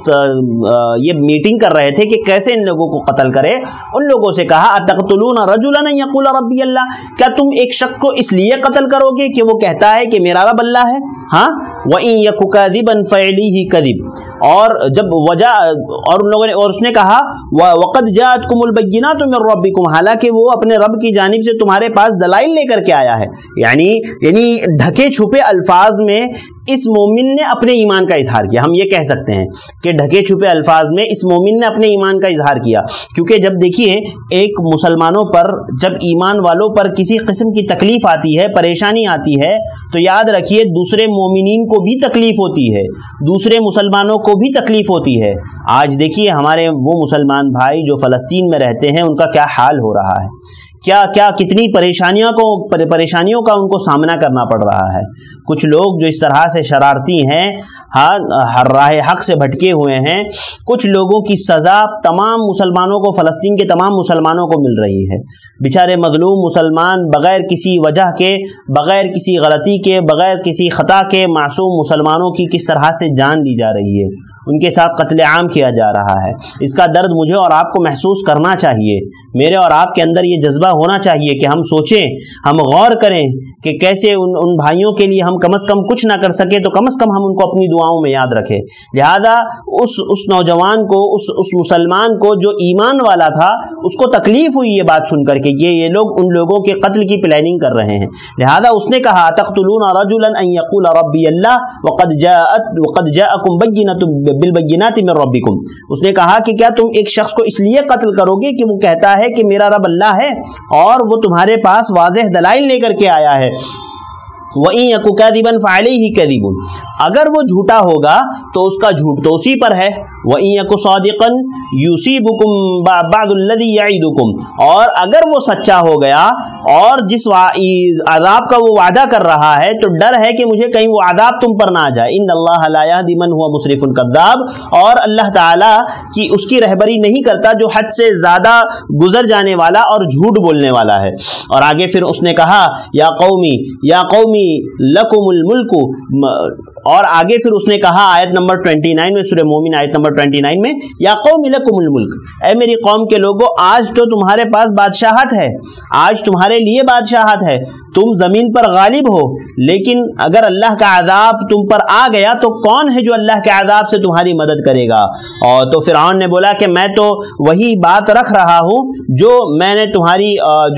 یہ میٹنگ کر رہے تھے کہ کیسے ان لوگوں کو قتل کرے، ان لوگوں سے کہا اتقتلون رجلا ان یقول ربی اللہ، کیا تم ایک شخص کو اس لیے قتل کرو گے کہ وہ کہتا ہے کہ میرا رب اللہ ہے؟ ہاں، وَإِن يَكُ كَاذِبًا فَعِلِهِ كَذِب، اور جب وجہ اور ان لوگوں نے، اور اس نے کہا وَقَدْ جَاءَتْكُمُ الْبَيِّنَاتُ مِن رَبِّكُمْ، حالانکہ وہ اپنے رب کی جانب سے تمہارے پاس دلائل لے کر کے آیا ہے۔ یعنی ڈھکے چھپے الفاظ میں اس مومن نے اپنے ایمان کا اظہار کیا۔ ہم یہ کہہ سکتے ہیں کہ ڈھکے چھپے الفاظ میں اس مومن نے اپنے ایمان کا اظہار کیا، کیونکہ جب دیکھیے ایک مسلمانوں پر، جب ایمان والوں پر کسی قسم کی تکلیف آتی ہے، پریشانی آتی ہے، تو یاد رکھیے دوسرے مومنین کو بھی تکلیف ہوتی ہے، دوسرے مسلمانوں کو بھی تکلیف ہوتی ہے۔ آج دیکھیے ہمارے وہ مسلمان بھائی جو فلسطین میں رہتے ہیں، ان کا کیا حال ہو رہا ہے، کیا کتنی پریشانیوں کا ان کو سامنا کرنا پڑ رہا ہے۔ کچھ لوگ جو اس طرح سے شرارتی ہیں، ہر راہ حق سے بھٹکے ہوئے ہیں، کچھ لوگوں کی سزا تمام مسلمانوں کو، فلسطین کے تمام مسلمانوں کو مل رہی ہے۔ بیچارے مظلوم مسلمان بغیر کسی وجہ کے، بغیر کسی غلطی کے، بغیر کسی خطا کے معصوم مسلمانوں کی کس طرح سے جان لی جا رہی ہے، ان کے ساتھ قتل عام کیا جا رہا ہے۔ اس کا درد مجھے اور آپ کو محسوس کرنا چاہیے، میرے اور آپ کے اندر یہ جذبہ ہونا چاہیے کہ ہم سوچیں، ہم غور کریں کہ کیسے ان بھائیوں کے لیے ہم کم از کم کچھ نہ کر سکے تو کم از کم ہم ان کو اپنی دعاؤں میں یاد رکھیں۔ لہذا اس نوجوان کو، اس مسلمان کو جو ایمان والا تھا، اس کو تکلیف ہوئی یہ بات سن کر کے یہ لوگ ان لوگوں کے قتل کی پلاننگ کر رہے ہیں۔ لہذا اس نے کہا تقتلون رجلا ان یقول ربی اللہ وقد جاءکم بالبینات من ربکم، اس نے کہا کہ کیا تم ایک شخص کو اس لیے قتل کرو گے کہ وہ کہتا ہے کہ میرا رب اللہ ہے اور وہ تمہارے پاس واضح دلائل لے کر کے آیا ہے۔ وَإِن يَكُ كَاذِبًا فَعَلَيْهِ كَذِبٌ، اگر وہ جھوٹا ہوگا تو اس کا جھوٹ تو اسی پر ہے۔ وَإِن يَكُ صَادِقًا يُصِيبُكُم بَعْضُ الَّذِي يَعِدُكُم، اور اگر وہ سچا ہو گیا اور جس عذاب کا وہ وعدہ کر رہا ہے تو ڈر ہے کہ مجھے کہیں وہ عذاب تم پر نہ آ جائے۔ إِنَّ اللَّهَ لَا يَهْدِي مَنْ هُوَ مُسْرِفٌ كَذَّابٌ، اور اللہ تعالیٰ کی اس کی رہبری نہیں کرتا جو حد سے زیادہ گزر جانے والا اور جھوٹ بولنے والا ہے۔ اور آگے پھر اس نے کہا یا قومی لکم الملک، اور آگے پھر اس نے کہا آیت نمبر 29 میں، سورہ مومن آیت نمبر 29 میں، یا قوم لکم الملک، اے میری قوم کے لوگوں، آج تو تمہارے پاس بادشاہت ہے، آج تمہارے لیے بادشاہت ہے، تم زمین پر غالب ہو، لیکن اگر اللہ کا عذاب تم پر آ گیا تو کون ہے جو اللہ کے عذاب سے تمہاری مدد کرے گا؟ اور تو فرعون نے بولا کہ میں تو وہی بات رکھ رہا ہوں جو میں نے تمہاری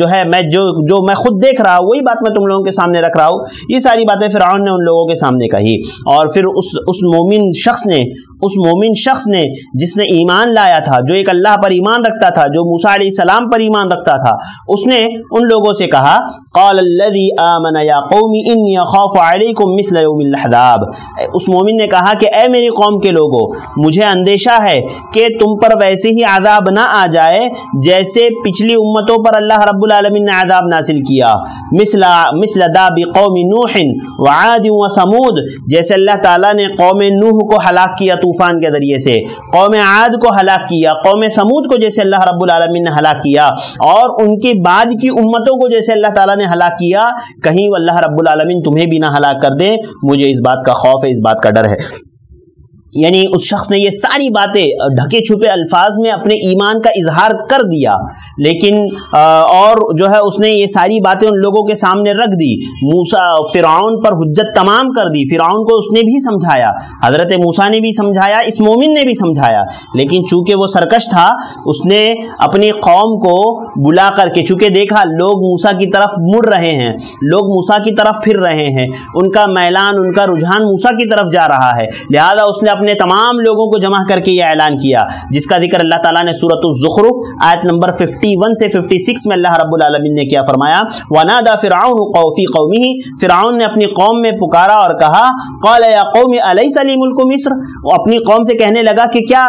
جو میں خود دیکھ رہا ہوں، وہی بات میں تم لوگوں کے سامنے رکھ رہا ہوں۔ یہ ساری باتیں فرعون نے ان لوگوں کے سامنے کہی، اور پھر اس مومن شخص نے اس مومن شخص نے جس نے ایمان لایا تھا, جو ایک اللہ پر ایمان رکھتا تھا, جو موسیٰ علیہ السلام پر ایمان رکھتا تھا, اس نے ان لوگوں سے کہا قال الذی آمن یا قوم انی اخاف علیکم مثل یوم الاحزاب, اس مومن نے کہا کہ اے میری قوم کے لوگوں, مجھے اندیشہ ہے کہ تم پر ویسے ہی عذاب نہ آ جائے جیسے پچھلی امتوں پر اللہ رب العالمین نے عذاب نازل کیا, مثل داب قوم نوح وعاد وثمود, جیسے اللہ تعالیٰ نے قوم نوح کو ہلاک کیا طوفان کے ذریعے سے, قوم عاد کو ہلاک کیا, قوم ثمود کو جیسے اللہ رب العالمین نے ہلاک کیا, اور ان کے بعد کی امتوں کو جیسے اللہ تعالیٰ نے ہلاک کیا, کہیں اللہ رب العالمین تمہیں بھی نہ ہلاک کر دے, مجھے اس بات کا خوف ہے, اس بات کا ڈر ہے. یعنی اس شخص نے یہ ساری باتیں ڈھکے چھپے الفاظ میں اپنے ایمان کا اظہار کر دیا, لیکن اور جو ہے اس نے یہ ساری باتیں ان لوگوں کے سامنے رکھ دی. موسیٰ فرعون پر حجت تمام کر دی, فرعون کو اس نے بھی سمجھایا, حضرت موسیٰ نے بھی سمجھایا, اس مومن نے بھی سمجھایا, لیکن چونکہ وہ سرکش تھا, اس نے اپنی قوم کو بلا کر کے, چونکہ دیکھا لوگ موسیٰ کی طرف مڑ رہے ہیں, لوگ موسیٰ کی طرف پھر رہے ہیں, ان کا میلان, ان کا رجحان موسیٰ کی طرف جا رہا ہے, لہذا اس نے اپنے تمام لوگوں کو جمع کر کے یہ اعلان کیا, جس کا ذکر اللہ تعالیٰ نے سورۃ الزخرف آیت نمبر 51 سے 56 میں اللہ رب العالمین نے کیا فرمایا, وَنَادَى فِرْعَوْنُ فِي قَوْمِهِ, فرعون نے اپنی قوم میں پکارا اور کہا قَالَ يَا قَوْمِ أَلَيْسَ لِي مُلْكُ مِصْرَ, وہ اپنی قوم سے کہنے لگا کہ کیا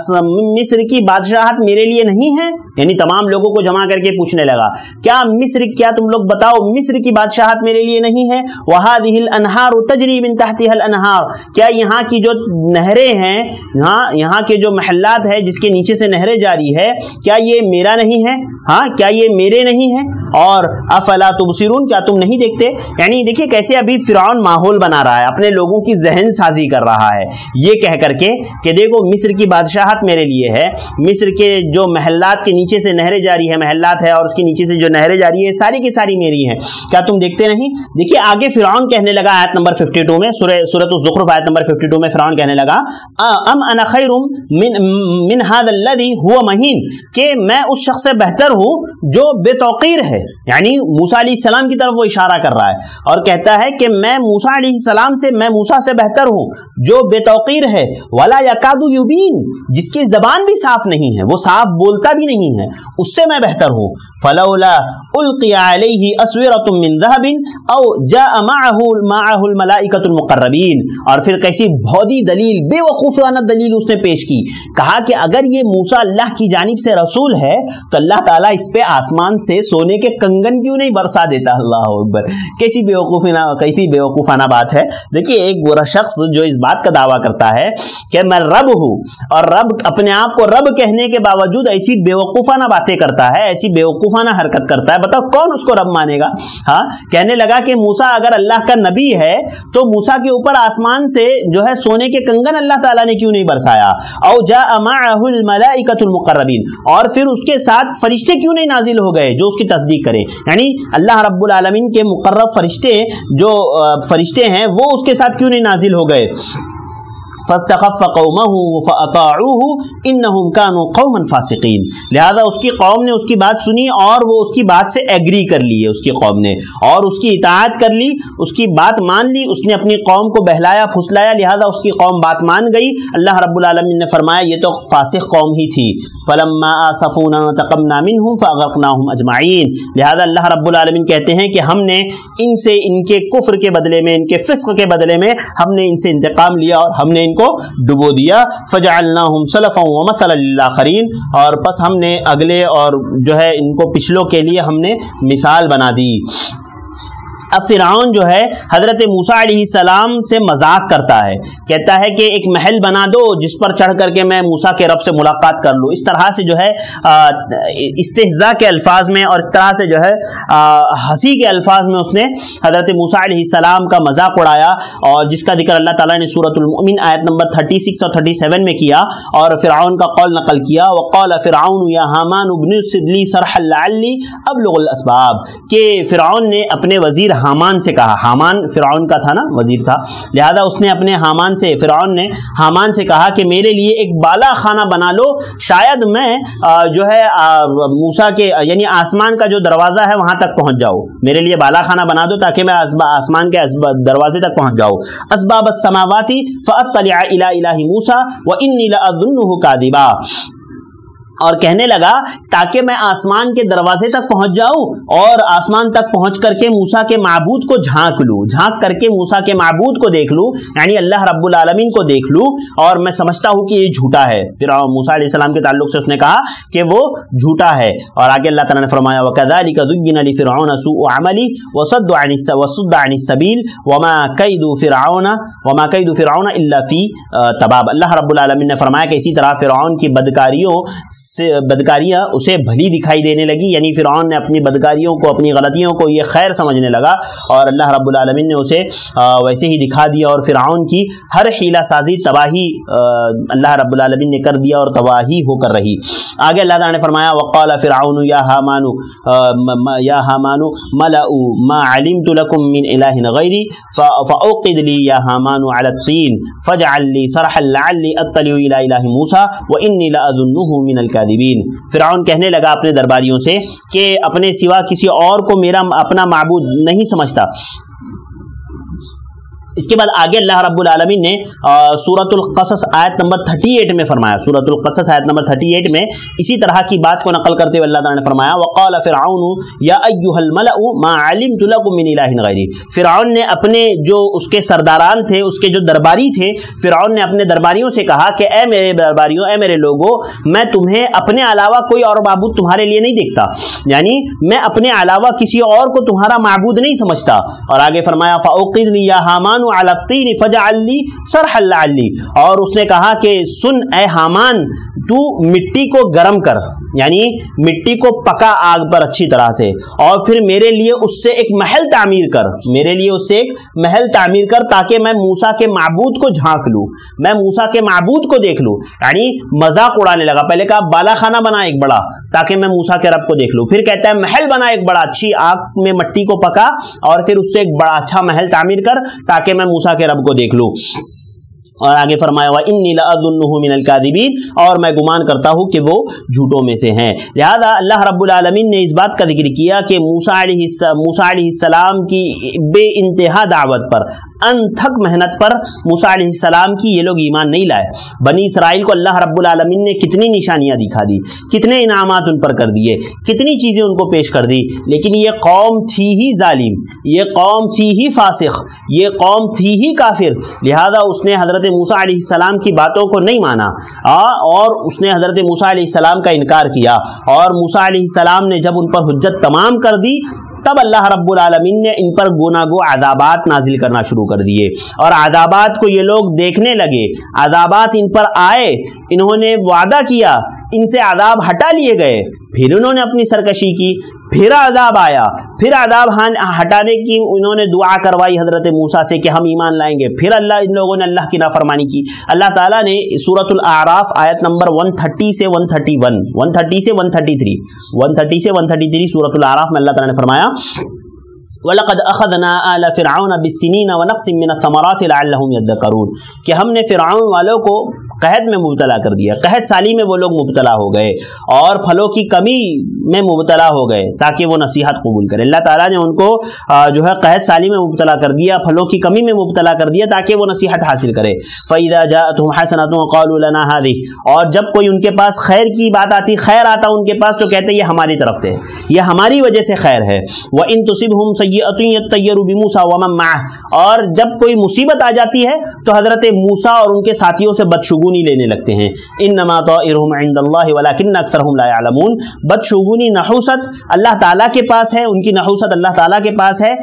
مصر کی بادشاہت میرے لیے نہیں ہے, یعنی تمام لوگوں کو جمع کر کے پوچھنے لگا کیا مصر, کیا تم لوگ بتاؤ مصر کی بادشاہت میرے لیے نہیں ہے, وَهَذِهِ الْأَنْهَارُ تَجْرِي مِن تَحْتِهَا الْأَنْهَارُ, کیا یہاں کی جو نہریں ہیں, یہاں کے جو محلات ہے جس کے نیچے سے نہریں جاری ہے, کیا یہ میرا نہیں ہے, کیا یہ میرے نہیں ہے, اور افلا تبصرون, کیا تم نہیں دیکھتے. یعنی دیکھیے کیسے ابھی فرعون ماحول بنا رہا ہے, اپنے لوگوں کی ذہن سازی کر رہا ہے, یہ کہہ کر کے کہ دیکھو مصر کی بادشاہت میرے لیے ہے, مصر کے جو محلات کے نیچے سے نہریں جاری ہے, محلات ہے اور اس کے نیچے سے جو نہریں جاری ہے ساری کی ساری میری ہیں, کیا تم دیکھتے نہیں. دیکھیے آگے فرعون کہنے لگا آیت نمبر 52 میں, سورۃ الزخرف آیت نمبر 52 میں فرعون کہنے لگا ام انا خیر من هذا الذي هو مہین, کہ میں اس شخص سے بہتر ہوں جو بے توقیر ہے, یعنی موسیٰ علیہ السلام کی طرف وہ اشارہ کر رہا ہے اور کہتا ہے کہ میں موسیٰ علیہ السلام سے, میں موسیٰ سے بہتر ہوں جو بے توقیر ہے, ولا یکاد یبین, جس کی زبان بھی صاف نہیں ہے, وہ صاف بولتا بھی نہیں ہے, اس سے میں بہتر ہوں. فلولا القی علیہ اسورۃ من ذهب او جاء معه الملائکۃ المقربین, اور پھر کیسی بھودی دلیل, بے وقوفانہ دلیل اس نے پیش کی, کہا کہ اگر یہ موسیٰ اللہ کی جانب سے رسول ہے تو اللہ تعالیٰ اس پہ آسمان سے سونے کے کنگن کیوں نہیں برسا دیتا. اللہ اکبر, کیسی بے وقوفانہ بات ہے. دیکھیے ایک برا شخص جو اس بات کا دعویٰ کرتا ہے کہ میں رب ہوں, اور رب اپنے آپ کو رب کہنے کے باوجود ایسی بے وقوفانہ باتیں کرتا ہے, ایسی بے وقوفانہ حرکت کرتا ہے, بتاؤ کون اس کو رب مانے گا. کہنے لگا کہ موسیٰ اگر اللہ کا نبی ہے تو موسیٰ کے اوپر آسمان سے جو ہے سونے کے کنگن اللہ تعالیٰ نے کیوں نہیں برسایا, او جاء معه الملائکۃ المقربین, اور پھر اس کے ساتھ فرشتے کیوں نہیں نازل ہو گئے جو اس کی تصدیق کریں, یعنی اللہ رب العالمین کے مقرب فرشتے جو فرشتے ہیں وہ اس کے ساتھ کیوں نہیں نازل ہو گئے. فاستخف قومه فاطاعوه انهم كانوا قوما فاسقین, لہذا اس کی قوم نے اس کی بات سنی اور وہ اس کی بات سے ایگری کر لی ہے, اس کی قوم نے, اور اس کی اطاعت کر لی, اس کی بات مان لی, اس نے اپنی قوم کو بہلایا پھسلایا, لہذا اس کی قوم بات مان گئی. اللہ رب العالمین نے فرمایا یہ تو فاسق قوم ہی تھی. فلما آسفونا انتقمنا منهم فاغرقناهم اجمعین, لہذا اللہ رب العالمین کہتے ہیں کہ ہم نے ان سے, ان کے کفر کے بدلے میں, ان کے فسق کے بدلے میں ہم نے ان سے انتقام لیا اور ہم نے کو ڈبو دیا. فجعلناهم سلفا ومثلا للآخرین, اور پس ہم نے اگلے اور جو ہے ان کو پچھلوں کے لیے ہم نے مثال بنا دی. اب فرعون جو ہے حضرت موسیٰ علیہ السلام سے مذاق کرتا ہے, کہتا ہے کہ ایک محل بنا دو جس پر چڑھ کر کے میں موسیٰ کے رب سے ملاقات کر لوں. اس طرح سے جو ہے استہزاء کے الفاظ میں اور اس طرح سے جو ہے ہنسی کے الفاظ میں اس نے حضرت موسیٰ علیہ السلام کا مذاق اڑایا, اور جس کا ذکر اللہ تعالیٰ نے سورۃ المؤمن آیت نمبر 36 اور 37 میں کیا, اور فرعون کا قول نقل کیا. وقال فرعون یا حامان ابن لي صرحا لعلی ابلغ الاسباب, کہ فرعون نے اپنے وزیر حامان سے کہا، حامان فرعون کا تھا نا، وزیر تھا، لہذا اس نے اپنے حامان سے، فرعون نے حامان سے کہا کہ میرے لیے ایک بالا خانہ بنا لو، شاید میں جو ہے موسیٰ کے یعنی آسمان کا جو دروازہ ہے وہاں تک پہنچ جاؤ، میرے لیے بالا خانہ بنا دو تاکہ میں آسمان کے دروازے تک پہنچ جاؤ. اسباب السماوات فاطلع الى الہ موسیٰ وانی لاظنہ کاذبا، اور کہنے لگا تاکہ میں آسمان کے دروازے تک پہنچ جاؤں اور آسمان تک پہنچ کر کے موسیٰ کے معبود کو جھانک لوں، جھانک کر کے موسیٰ کے معبود کو دیکھ لوں، یعنی اللہ رب العالمین کو دیکھ لوں، اور میں سمجھتا ہوں کہ یہ جھوٹا ہے. پھر موسیٰ علیہ السلام کے تعلق سے اس نے کہا کہ وہ جھوٹا ہے. اور آگے اللہ تعالیٰ نے فرمایا وَكَذَلِكَ زُيِّنَ لِفِرْعَوْنَ سُوءُ عَمَلِهِ وَصُدَّ عَنِ السَّبِيلِ وَمَا كَيْدُ فِرْعَوْنَ إِلَّا فِي تَبَابٍ. اللہ رب العالمین نے فرمایا کہ اسی طرح فرعون کی بدکاریاں اسے بھلی دکھائی دینے لگی، یعنی فرعون نے اپنی بدکاریوں کو، اپنی غلطیوں کو یہ خیر سمجھنے لگا، اور اللہ رب العالمین نے اسے ویسے ہی دکھا دیا، اور فرعون کی ہر حیلہ سازی تباہی اللہ رب العالمین نے کر دیا اور تباہی ہو کر رہی. آگے اللہ تعالیٰ نے فرمایا وقال فرعون یا حامان ملأ ما علمت لكم من الہ غیری فاوقد لی یا حامان علی الطین فاجعل لی صرحا لعلی اطلع الی الہ موسیٰ وانی لاظنہ من الکاذبین. فرعون کہنے لگا اپنے درباریوں سے کہ اپنے سوا کسی اور کو میرا اپنا معبود نہیں سمجھتا. اس کے بعد آگے اللہ رب العالمین نے سورۃ القصص آیت نمبر 38 میں فرمایا، سورۃ القصص آیت نمبر 38 میں اسی طرح کی بات کو نقل کرتے ہوئے اللہ تعالیٰ نے فرمایا وقال فرعون یا ایھا الملأ ما علمت لکم من الہ غیری. فرعون نے اپنے جو اس کے سرداران تھے، اس کے جو درباری تھے، فرعون نے اپنے درباریوں سے کہا کہ اے میرے درباریوں، اے میرے لوگوں، میں تمہیں اپنے علاوہ کوئی اور معبود تمہارے لیے نہیں دیکھتا، یعنی میں اپنے علاوہ کسی اور کو تمہارا معبود نہیں سمجھتا. اور آگے فرمایا فاوقد لی یا حامان علی الطین فاجعل لی صرحا لعلی، اور اس نے کہا کہ سن اے حامان، تو مٹی کو گرم کر، یعنی مٹی کو پکا آگ پر اچھی طرح سے، اور پھر میرے لیے اس سے ایک محل تعمیر کر، میرے لیے اس سے ایک محل تعمیر کر تاکہ میں موسیٰ کے معبود کو جھانک لوں، میں موسیٰ کے معبود کو دیکھ لوں. یعنی مذاق اڑانے لگا، پہلے کہا بالا خانہ بنا ایک بڑا تاکہ میں موسیٰ کے رب کو دیکھ لوں، پھر کہتا ہے محل بنا ایک بڑا، اچھی آگ میں مٹی کو پکا اور پھر اس سے ایک بڑا اچھا محل تعمیر کر تاکہ میں موسیٰ کے رب کو دیکھ لوں. اور آگے فرمایا وَإِنِّي لَأَظُنُّهُ مِنَ الْكَاذِبِينَ، اور میں گمان کرتا ہوں کہ وہ جھوٹوں میں سے ہیں. لہذا اللہ رب العالمین نے اس بات کا ذکر کیا کہ موسیٰ علیہ السلام کی بے انتہا دعوت پر، انتھک محنت پر موسیٰ علیہ السلام کی یہ لوگ ایمان نہیں لائے. بنی اسرائیل کو اللہ رب العالمین نے کتنی نشانیاں دکھا دی، کتنے انعامات ان پر کر دیے، کتنی چیزیں ان کو پیش کر دی، لیکن یہ قوم تھی ہی ظالم، یہ قوم تھی ہی فاسق، یہ قوم تھی ہی کافر. لہذا اس نے حضرت موسیٰ علیہ السلام کی باتوں کو نہیں مانا، اور اس نے حضرت موسیٰ علیہ السلام کا انکار کیا، اور موسیٰ علیہ السلام نے جب ان پر حجت تمام کر دی تب اللہ رب العالمین نے ان پر گناہ گو عذابات نازل کرنا شروع کر دیے، اور عذابات کو یہ لوگ دیکھنے لگے، عذابات ان پر آئے، انہوں نے وعدہ کیا، ان سے عذاب ہٹا لیے گئے، پھر انہوں نے اپنی سرکشی کی، پھر عذاب آیا، پھر عذاب ہٹانے کی انہوں نے دعا کروائی حضرت موسیٰ سے کہ ہم ایمان لائیں گے، پھر ان لوگوں نے اللہ کی نافرمانی کی. اللہ تعالیٰ نے سورۃ الاعراف آیت نمبر 130 سے 131، 130 سے 133، 130 سے 133 سورۃ الاعراف میں اللہ تعالیٰ نے فرمایا وَلَقَدْ أَخَذْنَا آلَ فِرْعَوْنَ بِالسِّنِينَ وَنَقْصٍ مِّنَ الثَّمَرَاتِ لَعَلَّهُمْ يَذَّكَّرُونَ، کہ ہم نے فرعون والوں کو قحط میں مبتلا کر دیا، قحط سالی میں وہ لوگ مبتلا ہو گئے اور پھلوں کی کمی میں مبتلا ہو گئے تاکہ وہ نصیحت قبول کرے. اللہ تعالیٰ نے ان کو جو ہے قحط سالی میں مبتلا کر دیا، پھلوں کی کمی میں مبتلا کر دیا تاکہ وہ نصیحت حاصل کرے. فَإِذَا جَاءَتْهُمْ حَسَنَةٌ قَالُوا لَنَا هَٰذِهِ، اور جب کوئی ان کے پاس خیر کی بات آتی، خیر آتا ان کے پاس، تو کہتے یہ ہماری طرف سے، یہ ہماری وجہ سے خیر ہے. وَإِن تُصِبْهُمْ سَيِّئَةٌ يَطَّيَّرُوا بِمُوسَىٰ وَمَن مَّعَهُ، اور جب کوئی مصیبت آ جاتی ہے تو حضرت موسیٰ اور ان کے ساتھیوں سے بدشگونی لینے لگتے ہیں. انما طائرهم عند الله ولكن اکثرهم لا يعلمون، بدشگونی نحوست اللہ تعالیٰ کے پاس ہے، ان کی نحوست اللہ تعالیٰ کے پاس ہے،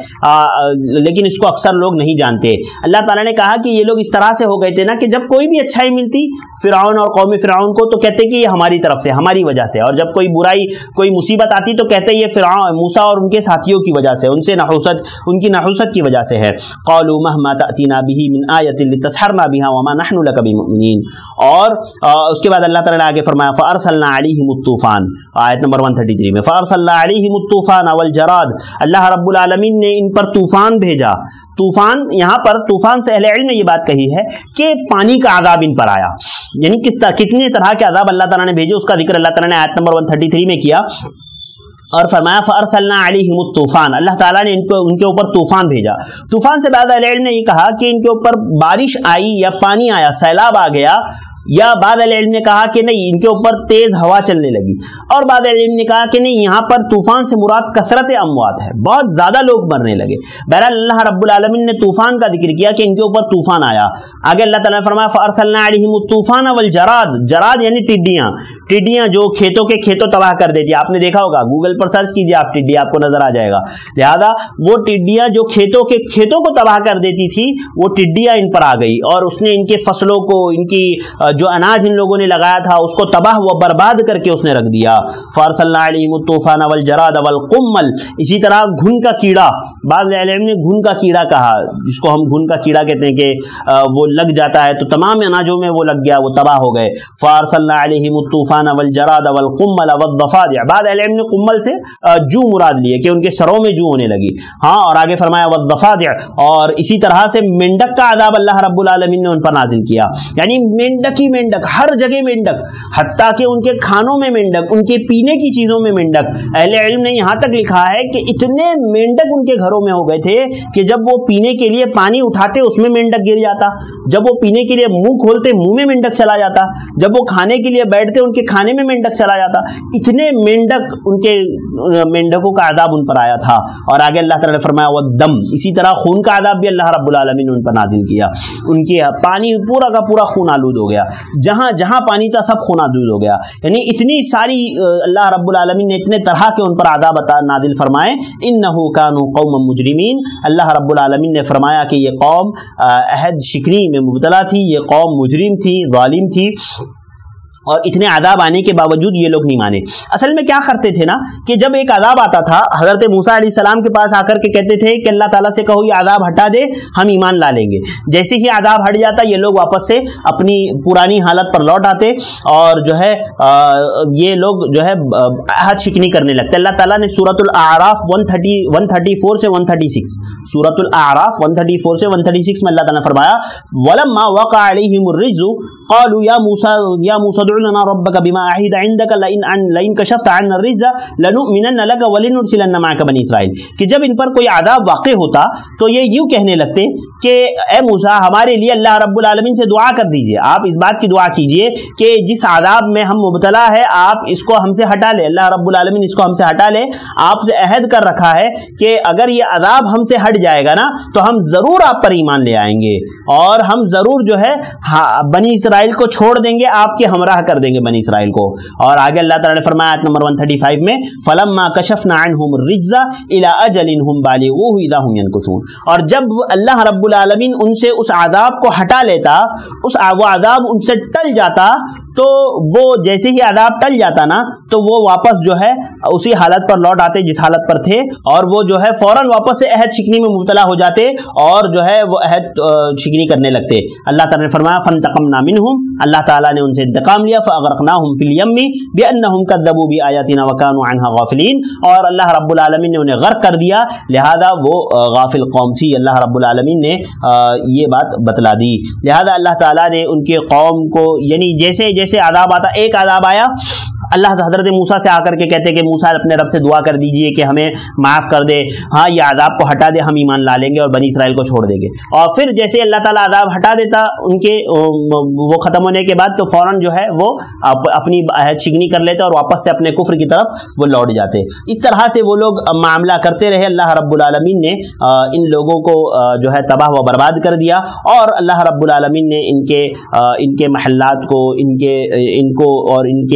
لیکن اس کو اکثر لوگ نہیں جانتے. اللہ تعالیٰ نے کہا کہ یہ لوگ اس طرح سے ہو گئے تھے نا کہ جب کوئی بھی اچھائی ملتی فرعون اور قوم فرعون کو تو کہتے کہ یہ ہماری طرف سے، ہماری وجہ سے، اور جب کوئی برائی، کوئی مصیبت آتی تو کہتے یہ فرعون، موسیٰ اور ان کے ساتھیوں کی وجہ سے، ان سے نحوست، ان کی نحوست کی وجہ سے ہے. قالوا مهما تأتينا به من آية لتسحرنا بها وما نحن لك بمؤمنين، اور اس کے بعد اللہ تعالیٰ نے آگے فرمایا فَأَرْسَلْنَا عَلَيْهِمُ الطُّوفَانَ، آیت نمبر 133 میں فَأَرْسَلْنَا عَلَيْهِمُ الطُّوفَانَ وَالْجَرَادَ، اللہ رب العالمین نے ان پر طوفان بھیجا۔ طوفان، یہاں پر طوفان سے اہل علم نے یہ بات کہی ہے کہ پانی کا عذاب ان پر آیا، یعنی کتنے طرح کے عذاب اللہ تعالیٰ نے بھیجے، اس کا ذکر اللہ تعالیٰ نے آیت نمبر 133 میں کیا، اور فرمایا فَأَرْسَلْنَا عَلَيْهِمُ الطُّوفَانَ، اللہ تعالیٰ نے ان کے اوپر طوفان بھیجا۔ طوفان سے بعض اہل علم نے یہ کہا کہ ان کے اوپر بارش آئی یا پانی آیا، سیلاب آ گیا، یا بعض اہل علم نے کہا کہ نہیں ان کے اوپر تیز ہوا چلنے لگی، اور بعض اہل علم نے کہا کہ نہیں یہاں پر طوفان سے مراد کثرت اموات ہے، بہت زیادہ لوگ مرنے لگے۔ بہرحال اللہ رب العالمین نے طوفان کا ذکر کیا کہ ان کے اوپر طوفان آیا۔ آگے اللہ تعالیٰ نے فرمایا فَأَرْسَلْنَا عَلَيْهِمُ الطُّوفَانَ وَالْجَرَادَ، جراد یعنی ٹڈیاں جو کھیتوں کے کھیتوں تباہ کر دیتی، آپ نے دیکھا ہوگا، گوگل پر سرچ کیجیے آپ ٹڈی، آپ کو نظر آ جائے گا۔ لہذا وہ ٹڈیاں جو کھیتوں کو تباہ کر دیتی تھی، وہ ٹڈیاں ان پر آ گئی اور اس نے ان کے فصلوں کو، ان کی جو اناج ان لوگوں نے لگایا تھا اس کو تباہ و برباد کر کے اس نے رکھ دیا۔ فَأَرْسَلْنَا عَلَيْهِمُ الطُّوفَانَ وَالْجَرَادَ وَالْقُمَّلَ، اسی طرح گھن کا کیڑا، بعض علم نے گھن کا کیڑا کہا، جس کو ہم گھن کا کیڑا کہتے ہیں کہ وہ لگ جاتا ہے تو تمام اناجوں میں وہ لگ گیا، وہ تباہ ہو گئے۔ فَأَرْسَلْنَا عَلَيْهِمُ الطُّوفَانَ وَالْجَرَادَ وَالْقُمَّلَ وَالضَّفَادِعَ، بعض علم نے قمل سے جو مراد لیے کہ ان کے سروں میں جو ہونے لگی، ہاں، اور آگے فرمایا وَالضَّفَادِعَ، اور اسی طرح سے مینڈک کا عذاب اللہ رب العالمین نے ان پر نازل کیا، یعنی مینڈک ہی مینڈک، ہر جگہ مینڈک، حتیٰ کہ ان کے کھانوں میں مینڈک، ان کے پینے کی چیزوں میں مینڈک۔ اہل علم نے یہاں تک لکھا ہے کہ اتنے مینڈک ان کے گھروں میں ہو گئے تھے کہ جب وہ پینے کے لیے پانی اٹھاتے اس میں مینڈک گر جاتا، جب وہ پینے کے لیے منہ کھولتے منہ میں مینڈک چلا جاتا، جب وہ کھانے کے لیے بیٹھتے ان کے کھانے میں مینڈک چلا جاتا، اتنے مینڈک، ان کے مینڈکوں کا عذاب ان پر آیا تھا۔ اور آگے اللہ تعالیٰ نے فرمایا والدم، اسی طرح خون کا عذاب بھی اللہ رب العالمین نے ان پر نازل کیا، ان کے پانی پورا کا پورا خون آلود ہو گیا، جہاں جہاں پانی تھا سب خون آلود ہو گیا، یعنی اتنی ساری اللہ رب العالمین نے اتنے طرح کے ان پر عذاب نازل فرمائے۔ انہو کانوا قوما مجرمین، اللہ رب العالمین نے فرمایا کہ یہ قوم عہد شکنی میں مبتلا تھی، یہ قوم مجرم تھی، ظالم تھی، اور اتنے عذاب آنے کے باوجود یہ لوگ نہیں مانے۔ اصل میں کیا کرتے تھے نا کہ جب ایک عذاب آتا تھا، حضرت موسیٰ علیہ السلام کے پاس آ کر کے کہتے تھے کہ اللہ تعالیٰ سے کہو یہ عذاب ہٹا دے، ہم ایمان لا لیں گے۔ جیسے ہی عذاب ہٹ جاتا یہ لوگ واپس سے اپنی پرانی حالت پر لوٹ آتے اور جو ہے یہ لوگ جو ہے عہد شکنی کرنے لگتے۔ اللہ تعالیٰ نے سورۃ الاعراف 134 سے 136، سورۃ الاعراف 134 سے 136 میں اللہ تعالیٰ نے فرمایا وَلَمَّا وَقَعَ عَلَيْهِمُ الرِّجْزُ قَالُوا يَا مُوسَىٰ ادْعُ لَنَا رَبَّكَ بِمَا عَهِدَ عِندَكَ لَئِن كَشَفْتَ عَنَّا الرِّجْزَ لَنُؤْمِنَنَّ لَكَ وَلَنُرْسِلَنَّ مَعَكَ بَنِي إِسرَائِيلَ، کہ جب ان پر کوئی عذاب واقع ہوتا تو یہ یوں کہنے لگتے کہ اے موسیٰ ہمارے لیے اللہ رب العالمین سے دعا کر دیجئے، آپ اس بات کی دعا کیجئے کہ جس عذاب میں ہم مبتلا ہے آپ اس کو ہم سے ہٹا لے، اللہ رب العالمین اس کو ہم سے ہٹا لے، آپ سے عہد کر رکھا ہے کہ اگر یہ عذاب ہم سے ہٹ جائے گا نا تو ہم ضرور آپ پر ایمان لے آئیں گے اور ہم ضرور جو ہے بنی اسرائیل کو چھوڑ دیں گے، آپ کے ہمراہ کر دیں گے بنی اسرائیل کو۔ اور آگے اللہ تعالیٰ نے فرمایا آیت نمبر 135 میں فَلَمَّا كَشَفْنَا عَنْهُمُ الرِّجْزَ إِلَىٰ أَجَلٍ هُمْ بَالِغُوهُ إِذَا هُمْ يَنكُثُونَ، اور جب اللہ رب العالمین ان سے اس عذاب کو ہٹا لیتا، وہ عذاب ان سے ٹل جاتا، تو وہ جیسے ہی عذاب ٹل جاتا نا تو وہ واپس جو ہے اسی حالت پر لوٹ آتے جس حالت پر تھے، اور وہ جو ہے فوراً واپس سے عہد شکنی میں مبتلا ہو جاتے اور جو ہے وہ عہد شکنی کرنے لگتے۔ اللہ تعالیٰ نے فرمایا فَانْتَقَمْنَا مِنْهُمْ، اللہ تعالیٰ نے ان سے انتقام لیا، فَأَغْرَقْنَاهُمْ فِي الْيَمِّ بِأَنَّهُمْ كَذَّبُوا بِآيَاتِنَا وَكَانُوا عَنْهَا غَافِلِينَ، اور اللہ رب العالمین نے انہیں غرق کر دیا، لہذا وہ غافل قوم تھی۔ اللہ رب العالمین نے یہ بات بتلا دی، لہذا اللہ تعالیٰ نے ان کے قوم کو، یعنی جیسے جیسے عذاب آتا، ایک عذاب آیا اللہ حضرت موسیٰ سے آ کر کے کہتے کہ موسیٰ اپنے رب سے دعا کر دیجئے کہ ہمیں معاف کر دے، ہاں یہ عذاب کو ہٹا دے، ہم ایمان لا لیں گے اور بنی اسرائیل کو چھوڑ دیں گے۔ اور پھر جیسے اللہ تعالیٰ عذاب ہٹا دیتا ان کے وہ ختم ہونے کے بعد تو فوراً جو ہے وہ اپنی عہد شکنی کر لیتے اور واپس سے اپنے کفر کی طرف وہ لوٹ جاتے۔ اس طرح سے وہ لوگ معاملہ کرتے رہے، اللہ رب العالمین نے ان لوگوں کو جو ہے تباہ و برباد کر دیا، اور اللہ رب العالمین نے ان کے محلات کو، ان کو اور ان کے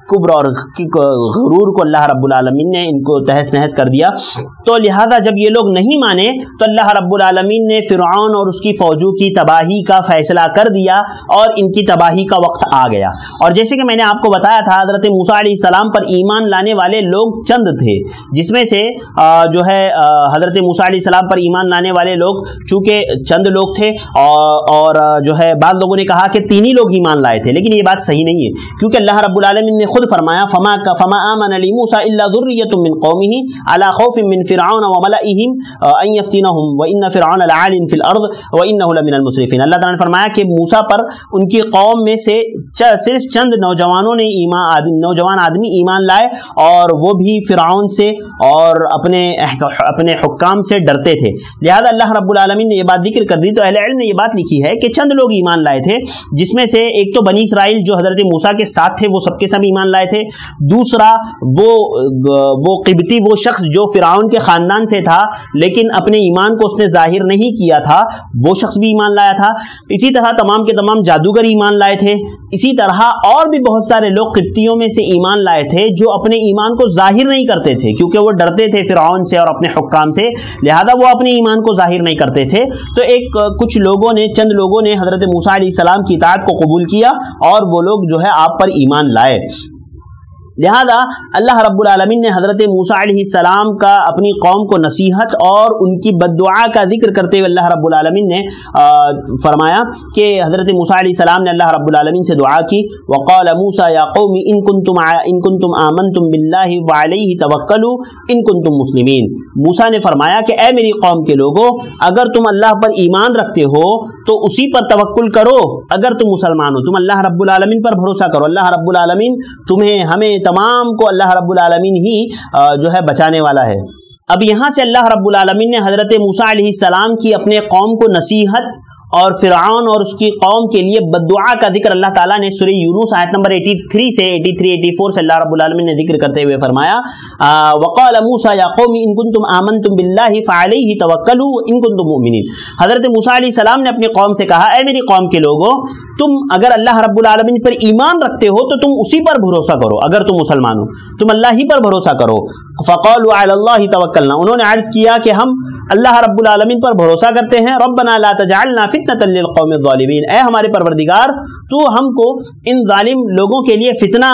کبر اور غرور کو اللہ رب العالمین نے ان کو تہس نہس کر دیا. تو لہذا جب یہ لوگ نہیں مانے تو اللہ رب العالمین نے فرعون اور اس کی فوجوں کی تباہی کا فیصلہ کر دیا اور ان کی تباہی کا وقت آ گیا. اور جیسے کہ میں نے آپ کو بتایا تھا حضرت موسیٰ علیہ السلام پر ایمان لانے والے لوگ چند تھے، جس میں سے جو ہے حضرت موسیٰ علیہ السلام پر ایمان لانے والے لوگ چونکہ چند لوگ تھے اور جو ہے بعض لوگوں نے کہا کہ 3 ہی لوگ ایمان لائے تھے، لیکن یہ بات صحیح نہیں ہے، کیونکہ اللہ رب العالمین نے خود فرمایا فما آمن لموسیٰ الا ذریۃ من قومہ علی خوف من فرعون وملئہم ان یفتنہم وان فرعون لعال فی الارض وانہ لمن المسرفین. اللہ تعالیٰ نے فرمایا کہ موسیٰ پر ان کی قوم میں سے صرف چند نوجوانوں نے نوجوان آدمی ایمان لائے، اور وہ بھی فرعون سے اور اپنے حکام سے ڈرتے تھے. لہذا اللہ رب العالمین نے یہ بات ذکر کر دی. تو اہل علم نے یہ بات لکھی ہے کہ چند لوگ ایمان لائے تھے، جس میں سے ایک تو بنی اسرائیل جو حضرت موسیٰ کے ساتھ تھے وہ سب کے سب ایمان لائے تھے. دوسرا وہ قبطی، وہ شخص جو فرعون کے خاندان سے تھا لیکن اپنے ایمان کو اس نے ظاہر نہیں کیا تھا، وہ شخص بھی ایمان لایا تھا. اسی طرح تمام کے تمام جادوگر ایمان لائے تھے. اسی طرح اور بھی بہت سارے لوگ قبطیوں میں سے ایمان لائے تھے جو اپنے ایمان کو ظاہر نہیں کرتے تھے، کیونکہ وہ ڈرتے تھے فرعون سے اور اپنے حکام سے، لہذا وہ اپنے ایمان کو ظاہر نہیں کرتے تھے. تو کچھ لوگوں نے، چند لوگوں نے حضرت موسیٰ علیہ السلام کی اطاعت کو قبول کیا اور وہ لوگ جو ہے آپ پر ایمان لائے. لہذا اللہ رب العالمین نے حضرت موسیٰ علیہ السلام کا اپنی قوم کو نصیحت اور ان کی بد دعا کا ذکر کرتے ہوئے اللہ رب العالمین نے فرمایا کہ حضرت موسیٰ علیہ السلام نے اللہ رب العالمین سے دعا کی. وقال موسیٰ یا قوم ان کنتم آمنتم باللہ وعلیہ توکلوا ان کنتم مسلمین. موسیٰ نے فرمایا کہ اے میری قوم کے لوگوں، اگر تم اللہ پر ایمان رکھتے ہو تو اسی پر توکل کرو. اگر تم مسلمان ہو، تم اللہ رب العالمین پر بھروسہ کرو. اللہ رب العالمین تمہیں، ہمیں تمام کو اللہ رب العالمین ہی جو ہے بچانے والا ہے. اب یہاں سے اللہ رب العالمین نے حضرت موسیٰ علیہ السلام کی اپنے قوم کو نصیحت اور فرعون اور اس کی قوم کے لیے بددعا کا ذکر اللہ تعالیٰ نے سورہ یونس آیت نمبر 83 سے 84 سے اللہ رب العالمین نے ذکر کرتے ہوئے فرمایا وقال موسیٰ یا قوم ان کنتم آمنتم باللہ فعلیہ توکلوا ان کنتم مؤمنین. حضرت موسیٰ علیہ السلام نے اپنی قوم سے کہا، اے میری قوم کے لوگوں، تم اگر اللہ رب العالمین پر ایمان رکھتے ہو تو تم اسی پر بھروسہ کرو. اگر تم مسلمان ہو تم اللہ ہی پر بھروسہ کرو. فقالوا علی اللہ توکلنا، انہوں نے عرض کیا کہ ہم اللہ رب العالمین پر بھروسہ کرتے ہیں. ربنا لا تجعلنا فتنۃ للقوم الظالمین، اے ہمارے پروردگار تو ہم کو ان ظالم لوگوں کے لیے فتنہ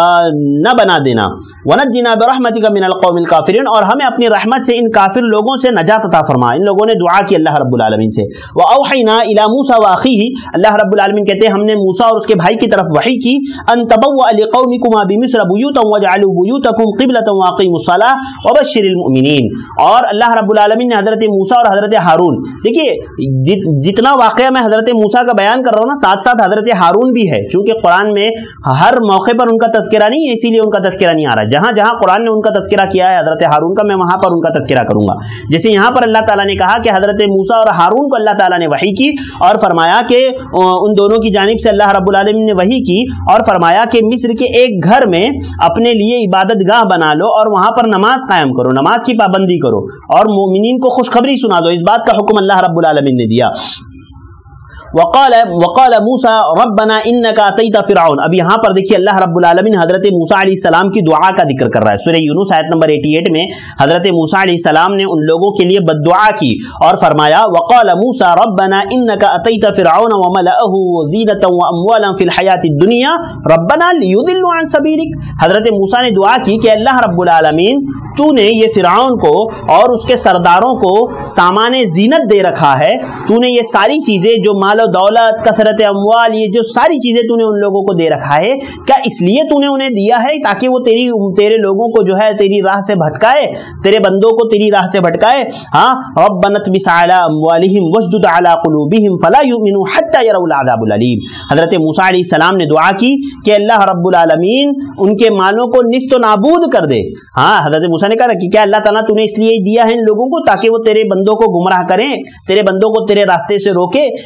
نہ بنا دینا. ونجنا برحمتک من القوم الکافرین، اور ہمیں اپنی رحمت سے ان کافر لوگوں سے نجات عطا فرما. ان لوگوں نے دعا کی اللہ رب العالمین سے. واوحینا الی موسیٰ واخیہ، اللہ رب العالمین کہتے ہیں ہم نے موسیٰ اور اس کے بھائی کی طرف وحی کی. ان تبوأ لقومکما بمصر بیوتا واجعلوا بیوتکم قبلۃ واقیموا الصلاۃ وبشر المؤمنین. اور اللہ رب العالمین نے حضرت موسیٰ اور حضرت ہارون، دیکھیے جتنا واقعہ میں حضرت موسیٰ کا بیان کر رہا ہوں نا، ساتھ ساتھ حضرت ہارون بھی ہے. چونکہ قرآن میں ہر موقع پر ان کا تذکرہ نہیں ہے، اسی لیے ان کا تذکرہ نہیں آ رہا. جہاں جہاں قرآن نے ان کا تذکرہ کیا ہے حضرت ہارون کا، میں وہاں پر ان کا تذکرہ کروں گا. جیسے یہاں پر اللہ تعالیٰ نے کہا کہ حضرت موسیٰ اور ہارون کو اللہ تعالیٰ نے وحی کی اور فرمایا کہ ان دونوں کی جانب سے اللہ رب العالمین نے وحی کی اور فرمایا کہ مصر کے ایک گھر میں اپنے لیے عبادت گاہ بنا لو اور وہاں پر نماز قائم کرو، نماز کی پابندی کرو اور مومنین کو خوشخبری سنا دو. اس بات کا حکم اللہ رب العالمین نے دیا. وقال موسیٰ ربنا انک اتیت فرعون. اب یہاں پر دیکھیے اللہ رب العالمین حضرت موسیٰ علیہ السلام کی دعا کا ذکر کر رہا ہے. سورہ یونس آیت نمبر 88 میں حضرت موسیٰ علیہ السلام نے ان لوگوں کے لیے بد دعا کی اور فرمایا وقال موسیٰ ربنا انک اتیت فرعون وملأه زینة واموالا فی الحیاۃ الدنیا ربنا لیضلوا عن سبیلک. حضرت موسیٰ نے دعا کی کہ اللہ رب العالمین تو نے یہ فرعون کو اور اس کے سرداروں کو سامان زینت دے رکھا ہے، تو نے یہ ساری چیزیں جو مال و دولت، کثرت اموال، یہ جو ساری چیزیں تو نے ان لوگوں کو دے رکھا ہے، کیا اس لیے تو نے انہیں دیا ہے تاکہ وہ تیرے لوگوں کو جو ہے تیری راہ سے بھٹکائے، تیرے بندوں کو تیری راہ سے بھٹکائے؟ ہاں ربنا اطمس علی اموالہم واشدد علی قلوبہم فلا یؤمنوا حتی یروا العذاب العلیم. حضرت موسیٰ علیہ السلام نے دعا کی کہ اللہ رب العالمین ان کے مالوں کو نیست و نابود کر دے. ہاں حضرت موسیٰ نے کہا کہ کیا اللہ تعالیٰ تو نے اس لیے دیا ہے ان لوگوں کو تاکہ وہ تیرے بندوں کو گمراہ کریں، تیرے بندوں کو تیرے راستے سے روکے. لہذا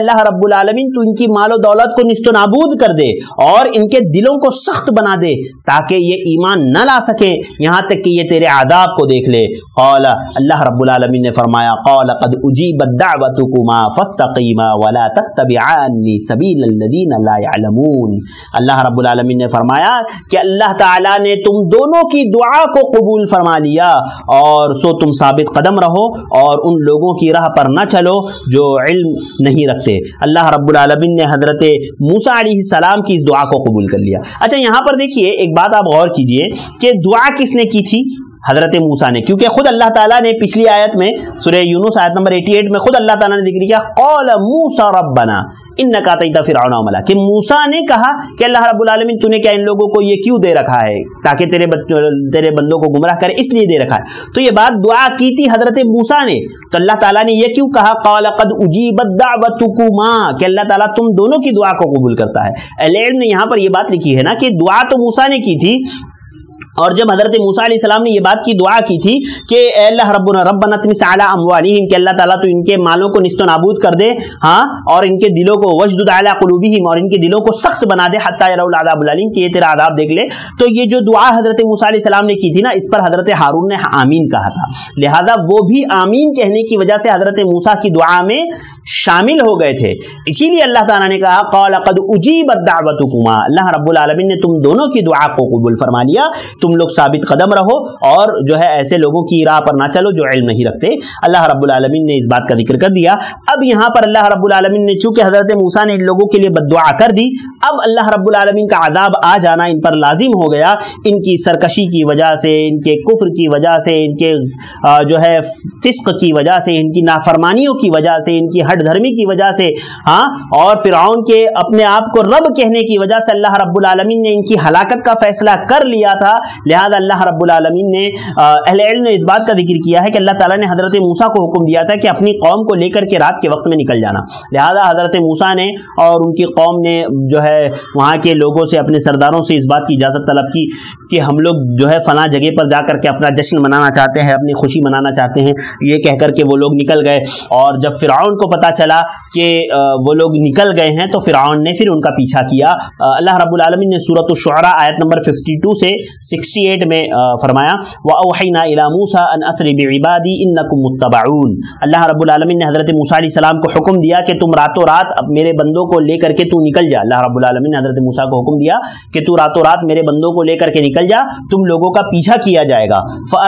اللہ رب العالمین تو ان کی مال و دولت کو نیست و نابود کر دے اور ان کے دلوں کو سخت بنا دے تاکہ یہ ایمان نہ لا سکے یہاں تک کہ یہ تیرے عذاب کو دیکھ لے. قال اللہ رب العالمین نے فرمایا قال قد اجیبت دعوتکما فاستقیما ولا تتبعان سبیل الذین لا يعلمون. اللہ رب العالمین نے فرمایا کہ اللہ تعالیٰ نے تم دونوں کی دعا کو قبول فرما لیا اور سو تم ثابت قدم رہو اور ان لوگوں کی راہ پر نہ چلو جو علم نہیں رکھتے. اللہ رب العالمین نے حضرت موسیٰ علیہ السلام کی اس دعا کو قبول کر لیا. اچھا یہاں پر دیکھیے ایک بات آپ غور کیجئے کہ دعا کس نے کی تھی؟ حضرت موسیٰ نے, کیونکہ خود اللہ تعالیٰ نے پچھلی آیت میں سورہ یونس آیت نمبر 88 میں خود اللہ تعالیٰ نے ذکر کیا قال موسیٰ ربنا انک آتیت فرعون وملا, کہ موسیٰ نے کہا کہ اللہ رب العالمین تو نے کیا ان لوگوں کو یہ کیوں دے رکھا ہے تاکہ تیرے بندوں کو گمراہ کرے, اس لیے دے رکھا ہے. تو یہ بات دعا کی تھی حضرت موسیٰ نے, تو اللہ تعالیٰ نے یہ کیوں کہا قال قد اجیبت دعوتکما, کہ اللہ تعالیٰ تم دونوں کی دعا کو قبول کرتا ہے. اہل علم نے یہاں پر یہ بات لکھی ہے نا کہ دعا تو موسیٰ نے کی تھی, اور جب حضرت موسیٰ علیہ السلام نے یہ بات کی دعا کی تھی کہ اے اللہ ربنا اطمس علی اموالہم, کہ اللہ تعالیٰ تو ان کے مالوں کو نیست و نابود کر دے, ہاں, اور ان کے دلوں کو وشدد علی قلوبہم, اور ان کے دلوں کو سخت بنا دے حتی یروا العذاب العلیم, کہ یہ تیرا عذاب دیکھ لے. تو یہ جو دعا حضرت موسیٰ علیہ السلام نے کی تھی نا, اس پر حضرت ہارون نے آمین کہا تھا, لہذا وہ بھی آمین کہنے کی وجہ سے حضرت موسیٰ کی دعا میں شامل ہو گئے تھے. اسی لیے اللہ تعالیٰ نے کہا قال قد اجیبت دعوتکما, اللہ رب العالمین نے تم دونوں کی دعا کو قبول فرما لیا, تم لوگ ثابت قدم رہو اور جو ہے ایسے لوگوں کی راہ پر نہ چلو جو علم نہیں رکھتے. اللہ رب العالمین نے اس بات کا ذکر کر دیا. اب یہاں پر اللہ رب العالمین نے چونکہ حضرت موسیٰ نے ان لوگوں کے لیے بد دعا کر دی, اب اللہ رب العالمین کا عذاب آ جانا ان پر لازم ہو گیا, ان کی سرکشی کی وجہ سے, ان کے کفر کی وجہ سے, ان کے جو ہے فسق کی وجہ سے, ان کی نافرمانیوں کی وجہ سے, ان کی ہٹ دھرمی کی وجہ سے, ہاں, اور فرعون کے اپنے آپ کو رب کہنے کی وجہ سے اللہ رب العالمین نے ان کی ہلاکت کا فیصلہ کر لیا تھا. لہذا اللہ رب العالمین نے اہل علم نے اس بات کا ذکر کیا ہے کہ اللہ تعالیٰ نے حضرت موسیٰ کو حکم دیا تھا کہ اپنی قوم کو لے کر کے رات کے وقت میں نکل جانا. لہذا حضرت موسیٰ نے اور ان کی قوم نے جو ہے وہاں کے لوگوں سے, اپنے سرداروں سے اس بات کی اجازت طلب کی کہ ہم لوگ جو ہے فلاں جگہ پر جا کر کے اپنا جشن منانا چاہتے ہیں, اپنی خوشی منانا چاہتے ہیں. یہ کہہ کر کے وہ لوگ نکل گئے, اور جب فرعون کو پتہ چلا کہ وہ لوگ نکل گئے ہیں تو فرعون نے پھر ان کا پیچھا کیا. اللہ رب العالمین نے سورۃ الشعراء آیت نمبر 52 سے 68 میں فرمایا وَأَوْحَيْنَا إِلَى مُوسَىٰ أَنْ أَسْرِ بِعِبَادِي إِنَّكُمْ مُتَّبَعُونَ. اللہ رب العالمین نے حضرت موسیٰ علیہ السلام کو حکم دیا کہ تم راتوں رات میرے بندوں کو لے کر کے تو نکل جا. اللہ رب العالمین نے حضرت موسیٰ کو حکم دیا کہ تو راتوں رات میرے بندوں کو لے کر کے نکل جا, تم لوگوں کا پیچھا کیا جائے گا.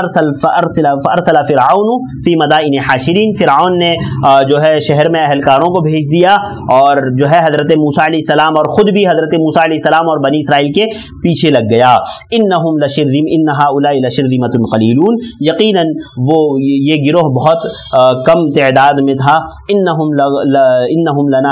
فَأَرْسَلَ فِرْعَوْنُ فِي مَدَائِنِ حَاشِرِينَ, فرعون نے جو ہے شہر میں اہلکاروں کو بھیج دیا اور جو ہے حضرت موسیٰ علیہ السلام اور خود بھی حضرت موسیٰ علیہ السلام اور بنی اسرائیل کے پیچھے لگ گیا. انہم لشرذم ان ہؤلاء لشرذمۃ قلیلون, یقیناً وہ یہ گروہ بہت کم تعداد میں تھا. انہم لنا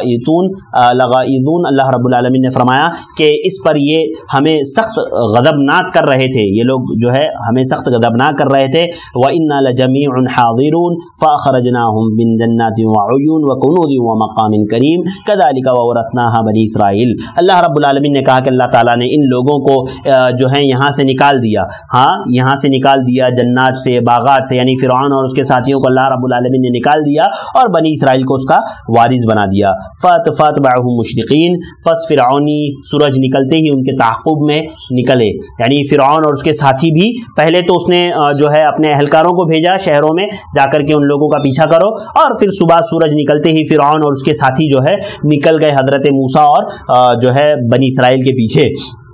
لغائظون, اللہ رب العالمین نے فرمایا کہ اس پر یہ ہمیں سخت غضبناک کر رہے تھے, یہ لوگ جو ہے ہمیں سخت غضبناک کر رہے تھے. وَإِنَّا لَجَمِيعٌ حَاضِرُونَ فَأَخْرَجْنَاهُمْ مِنْ جَنَّاتٍ وَعُيُونٍ وَكُنُوزٍ وَمَقَامٍ كَرِيمٍ كَذَلِكَ وَأَوْرَثْنَاهَا بَنِي إِسْرَائِيلَ. اللہ رب العالمین نے کہا کہ اللہ تعالیٰ نے ان لوگوں کو جو ہے یہاں سے نکال دیا, ہاں, یہاں سے نکال دیا, جنات سے, باغات سے, یعنی فرعون اور اس کے ساتھیوں کو اللہ رب العالمین نے نکال دیا اور بنی اسرائیل کو اس کا وارث بنا دیا. فَأَتْبَعُوهُم مُشْرِقِينَ, پس فرعونی سورج نکلتے ہی ان کے تعاقب میں نکلے, یعنی فرعون اور اس کے ساتھی بھی. پہلے تو اس نے جو ہے اپنے اہلکاروں کو بھیجا شہروں میں جا کر کے ان لوگوں کا پیچھا کرو, اور پھر صبح سورج نکلتے ہی فرعون اور اس کے ساتھی جو ہے نکل گئے حضرت موسیٰ اور جو ہے بنی اسرائیل کے پیچھے.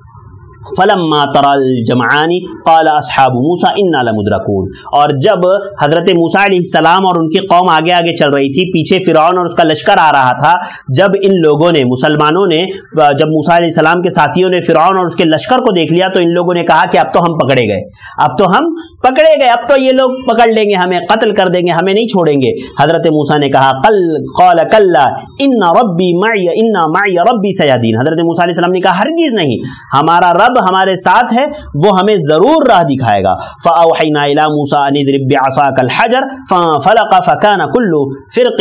فلما ترى الجمعان قال اصحاب موسى انا لمدركون, اور جب حضرت موسیٰ علیہ السلام اور ان کی قوم آگے آگے چل رہی تھی, پیچھے فرعون اور اس کا لشکر آ رہا تھا, جب ان لوگوں نے, مسلمانوں نے, جب موسیٰ علیہ السلام کے ساتھیوں نے فرعون اور اس کے لشکر کو دیکھ لیا تو ان لوگوں نے کہا کہ اب تو ہم پکڑے گئے, اب تو ہم پکڑے گئے, اب تو یہ لوگ پکڑ لیں گے, ہمیں قتل کر دیں گے, ہمیں نہیں چھوڑیں گے. حضرت موسیٰ نے کہا قال کلا ان ربی معی ربی سیہدین, حضرت موسیٰ علیہ السلام نے کہا ہرگز نہیں, ہمارا رب رب ہمارے ساتھ ہے وہ ہمیں ضرور راہ دکھائے گا. فأوحینا الی موسیٰ ان اضرب بعصاک الحجر فانفلق فکان کل فرق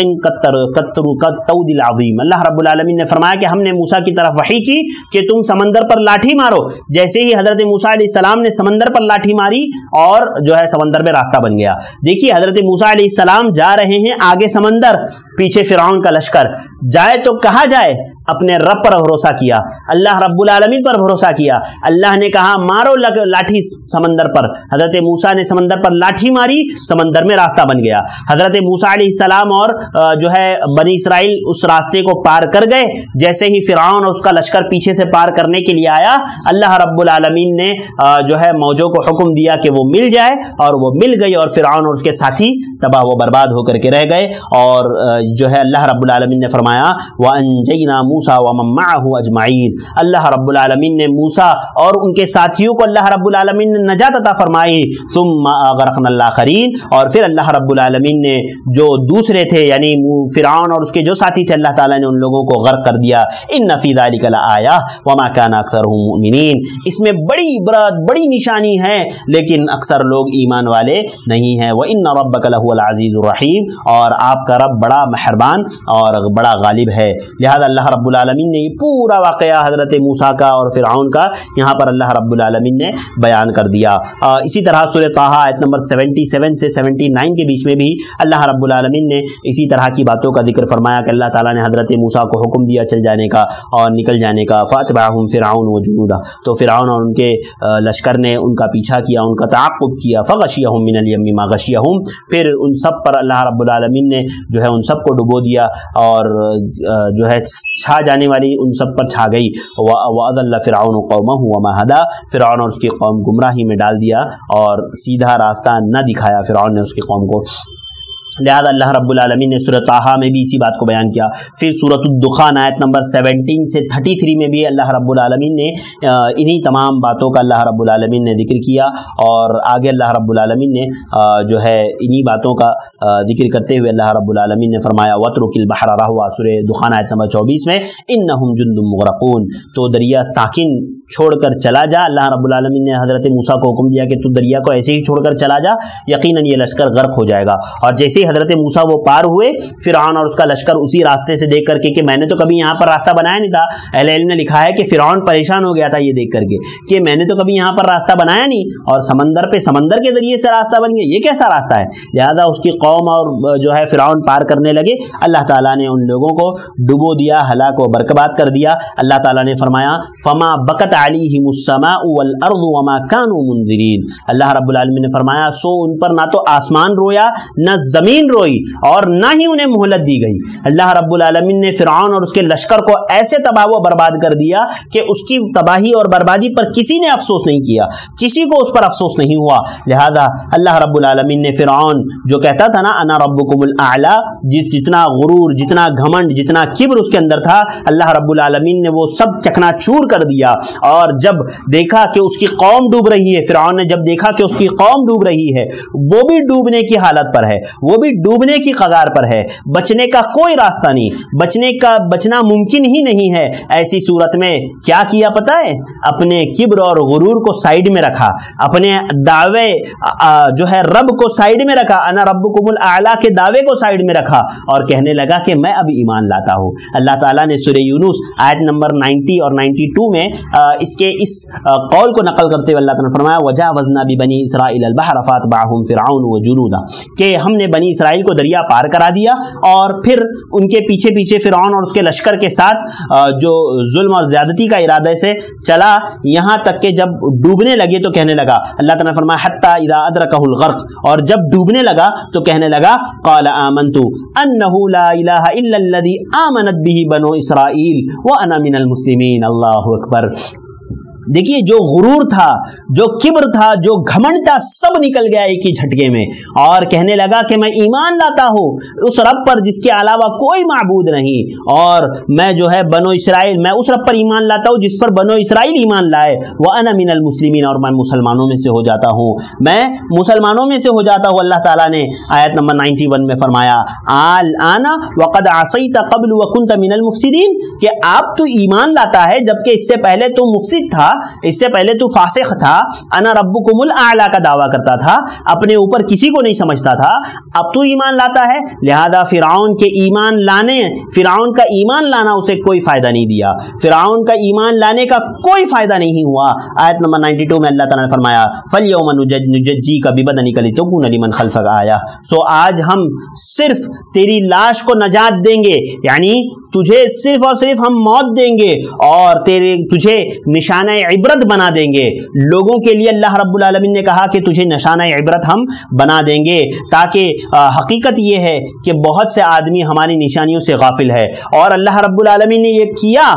کالطود العظیم. اللہ رب العالمین نے فرمایا کہ ہم نے موسیٰ کی طرف وحی کی کہ تم سمندر پر لاٹھی مارو. جیسے ہی حضرت موسیٰ علیہ السلام نے سمندر پر لاٹھی ماری اور جو ہے سمندر میں راستہ بن گیا. دیکھیے حضرت موسیٰ علیہ السلام جا رہے ہیں, آگے سمندر, پیچھے فرعون کا لشکر. جائے تو کہاں جائے؟ اپنے رب پر بھروسہ کیا, اللہ رب العالمین پر بھروسہ کیا. اللہ نے کہا مارو لاٹھی سمندر پر. حضرت موسیٰ نے سمندر پر لاٹھی ماری, سمندر میں راستہ بن گیا. حضرت موسیٰ علیہ السلام اور جو ہے بنی اسرائیل اس راستے کو پار کر گئے. جیسے ہی فرعون اور اس کا لشکر پیچھے سے پار کرنے کے لیے آیا, اللہ رب العالمین نے جو ہے موجوں کو حکم دیا کہ وہ مل جائے, اور وہ مل گئی, اور فرعون اور اس کے ساتھی تباہ و برباد ہو کر کے رہ گئے. اور جو ہے اللہ رب العالمین نے فرمایا وَأَنْجَيْنَا مُوسَىٰ وَمَن مَّعَهُ أَجْمَعِينَ. اللہ رب العالمین نے موسیٰ اور ان کے ساتھیوں کو اللہ رب العالمین نے نجات عطا فرمائی. ثُمَّ أَغْرَقْنَا الْآخَرِينَ. اور پھر اللہ رب العالمین نے جو دوسرے تھے یعنی فرعون اور اس کے جو ساتھی تھے, اللہ تعالیٰ نے ان لوگوں کو غرق کر دیا. إِنَّ فِي ذَلِكَ لَآيَةً وَمَا كَانَ أَكْثَرُهُم مُؤْمِنِينَ. اس میں بڑی عبرت, بڑی نشانی ہے, لیکن اکثر لوگ ایمان والے نہیں ہیں. وَإِنَّ رَبَّكَ لَهُوَ الْعَزِيزُ الرَّحِيمُ. اور آپ کا رب بڑا مہربان اور بڑا غالب ہے. لہذا اللہ رب العالمین نے یہ پورا واقعہ حضرت موسیٰ کا اور فرعون کا یہاں پر اللہ رب العالمین نے بیان کر دیا. اسی طرح سورہ طٰہٰ آیت نمبر 77 سے 79 کے بیچ میں بھی اللہ رب العالمین نے اسی طرح کی باتوں کا ذکر فرمایا کہ اللہ تعالیٰ نے حضرت موسیٰ کو حکم دیا چل جانے کا اور نکل جانے کا. فَأَتْبَعَهُمْ فِرْعَوْنُ وَجُنُودُهُ. تو فرعون اور ان کے لشکر نے ان کا پیچھا کیا, ان کا تعاقب کیا. فَغَشِيَهُم مِّنَ الْيَمِّ مَا غَشِيَهُم. پھر ان سب پر اللہ رب العالمین نے جو ہے ان سب کو ڈبو دیا, اور جو ہے چھا جانے والی ان سب پر چھا گئی. وَأَضَلَّ فِرْعَوْنُ قَوْمَهُ وَمَا هَدَىٰ. فرعون اور اس کی قوم گمراہی میں ڈال دیا اور سیدھا راستہ نہ دکھایا فرعون نے اس کی قوم کو. لہذا اللہ رب العالمین نے سورۃ طٰہٰ میں بھی اسی بات کو بیان کیا. پھر سورۃ الدخان آیت نمبر 17 سے 33 میں بھی اللہ رب العالمین نے انہی تمام باتوں کا اللہ رب العالمین نے ذکر کیا. اور آگے اللہ رب العالمین نے جو ہے انہی باتوں کا ذکر کرتے ہوئے اللہ رب العالمین نے فرمایا وَاتْرُكِ الْبَحْرَ رَهْوًا. سورہ دخان آیت نمبر 24 میں إِنَّهُمْ جُنْدٌ مُغْرَقُونَ. تو دریا ساکن چھوڑ کر چلا جا. اللہ رب العالمین نے حضرت موسیٰ کو حکم دیا کہ تو دریا کو ایسے ہی چھوڑ کر چلا جا, یقیناً یہ لشکر غرق ہو جائے گا. اور جیسے حضرت موسیٰ وہ پار ہوئے, فرعون اور اس کا لشکر اسی راستے سے دیکھ کر کے کہ میں نے تو کبھی یہاں پر راستہ بنایا نہیں تھا. اہل علم نے لکھا ہے کہ فرعون پریشان ہو گیا تھا یہ دیکھ کر کے کہ میں نے تو کبھی یہاں پر راستہ بنایا نہیں, اور سمندر پہ سمندر کے ذریعے سے راستہ بن گیا, یہ کیسا راستہ ہے. لہذا اس کی قوم اور جو ہے فرعون پار کرنے لگے. اللہ تعالیٰ نے ان لوگوں کو ڈبو دیا, ہلاک و برباد کر دیا. اللہ تعالیٰ نے فرمایا فما بکت علیہم السماء والارض وما كانوا منذرین. اللہ رب العالمین نے فرمایا سو ان پر نہ تو آسمان رویا نہ زمین روئی اور نہ ہی انہیں مہلت دی گئی. اللہ رب العالمین نے فرعون اور اس کے لشکر کو ایسے تباہ و برباد کر دیا کہ اس کی تباہی اور بربادی پر کسی نے افسوس نہیں کیا, کسی کو اس پر افسوس نہیں ہوا. لہذا اللہ رب العالمین نے فرعون جو کہتا تھا نا انا ربکم الاعلی, جتنا غرور, جتنا گھمنڈ, جتنا کبر اس کے اندر تھا, اللہ رب العالمین نے وہ سب چکنا چور کر دیا. اور جب دیکھا کہ اس کی قوم ڈوب رہی ہے, فرعون نے جب دیکھا کہ اس کی قوم ڈوب رہی ہے, وہ بھی ڈوبنے کی حالت پر ہے, وہ بھی ڈوبنے کی قغار پر ہے, بچنے کا کوئی راستہ نہیں, بچنا ممکن ہی نہیں ہے. ایسی صورت میں کیا کیا پتہ ہے, اپنے کبر اور غرور کو سائیڈ میں رکھا, اپنے دعوے جو ہے رب کو سائیڈ میں رکھا, انا ربکم الاعلی کے دعوے کو سائیڈ میں رکھا, اور کہنے لگا کہ میں اب ایمان لاتا ہوں. اللہ تعالیٰ نے سورہ یونس آیت نمبر 90 اور 92 میں اس قول کو نقل کرتے ہوئے اللہ تعالیٰ نے فرمایا وجاوزنا ببنی اسرائیل البحر فاتبعهم فرعون وجنوده, کہ ہم نے بنی اسرائیل کو دریا پار کرا دیا اور پھر ان کے پیچھے پیچھے فرعون اور اس کے لشکر کے ساتھ جو ظلم اور زیادتی کا ارادے سے چلا, یہاں تک کہ جب ڈوبنے لگے تو کہنے لگا, اللہ تعالیٰ نے فرمایا حتی اذا ادرکہ الغرق, اور جب ڈوبنے لگا تو کہنے لگا قال آمنت انہ لا الہ الا الذی آمنت بہ بنو اسرائیل وانا من المسلمین. اللہ اکبر. دیکھیے جو غرور تھا, جو کبر تھا, جو گھمنڈ تھا, سب نکل گیا ایک ہی جھٹکے میں, اور کہنے لگا کہ میں ایمان لاتا ہوں اس رب پر جس کے علاوہ کوئی معبود نہیں, اور میں جو ہے بنو اسرائیل, میں اس رب پر ایمان لاتا ہوں جس پر بنو اسرائیل ایمان لائے. وَأَنَا مِنَ الْمُسْلِمِينَ, اور میں مسلمانوں میں سے ہو جاتا ہوں, میں مسلمانوں میں سے ہو جاتا ہوں. اللہ تعالیٰ نے آیت نمبر 91 میں فرمایا الآن وقد عصیت قبل وکنت من المفسدین, کہ آپ تو ایمان لاتا ہے جبکہ اس سے پہلے تو مفسد تھا, اس سے پہلے تو فاسق تھا، انا ربکم الاعلی کا دعویٰ کرتا تھا، اپنے اوپر کسی کو نہیں سمجھتا تھا، اب تو ایمان لاتا ہے۔ لہذا فرعون کا ایمان لانا اسے کوئی فائدہ نہیں دیا، فرعون کا ایمان لانے کا کوئی فائدہ نہیں ہوا۔ آیت نمبر 92 میں اللہ تعالیٰ نے فرمایا فَالْيَوْمَ نُجَجِّيكَ بِبَدَنِكَ لِتَكُونَ لِمَنْ خَلْفَكَ آیَةً، سو آج ہم صرف تیری لاش کو نجات دیں گے، یعنی تجھے صرف اور صرف ہم موت دیں گے اور تجھے نشانہ عبرت بنا دیں گے لوگوں کے لیے۔ اللہ رب العالمین نے کہا کہ تجھے نشانہ عبرت ہم بنا دیں گے، تاکہ حقیقت یہ ہے کہ بہت سے آدمی ہماری نشانیوں سے غافل ہے، اور اللہ رب العالمین نے یہ کیا۔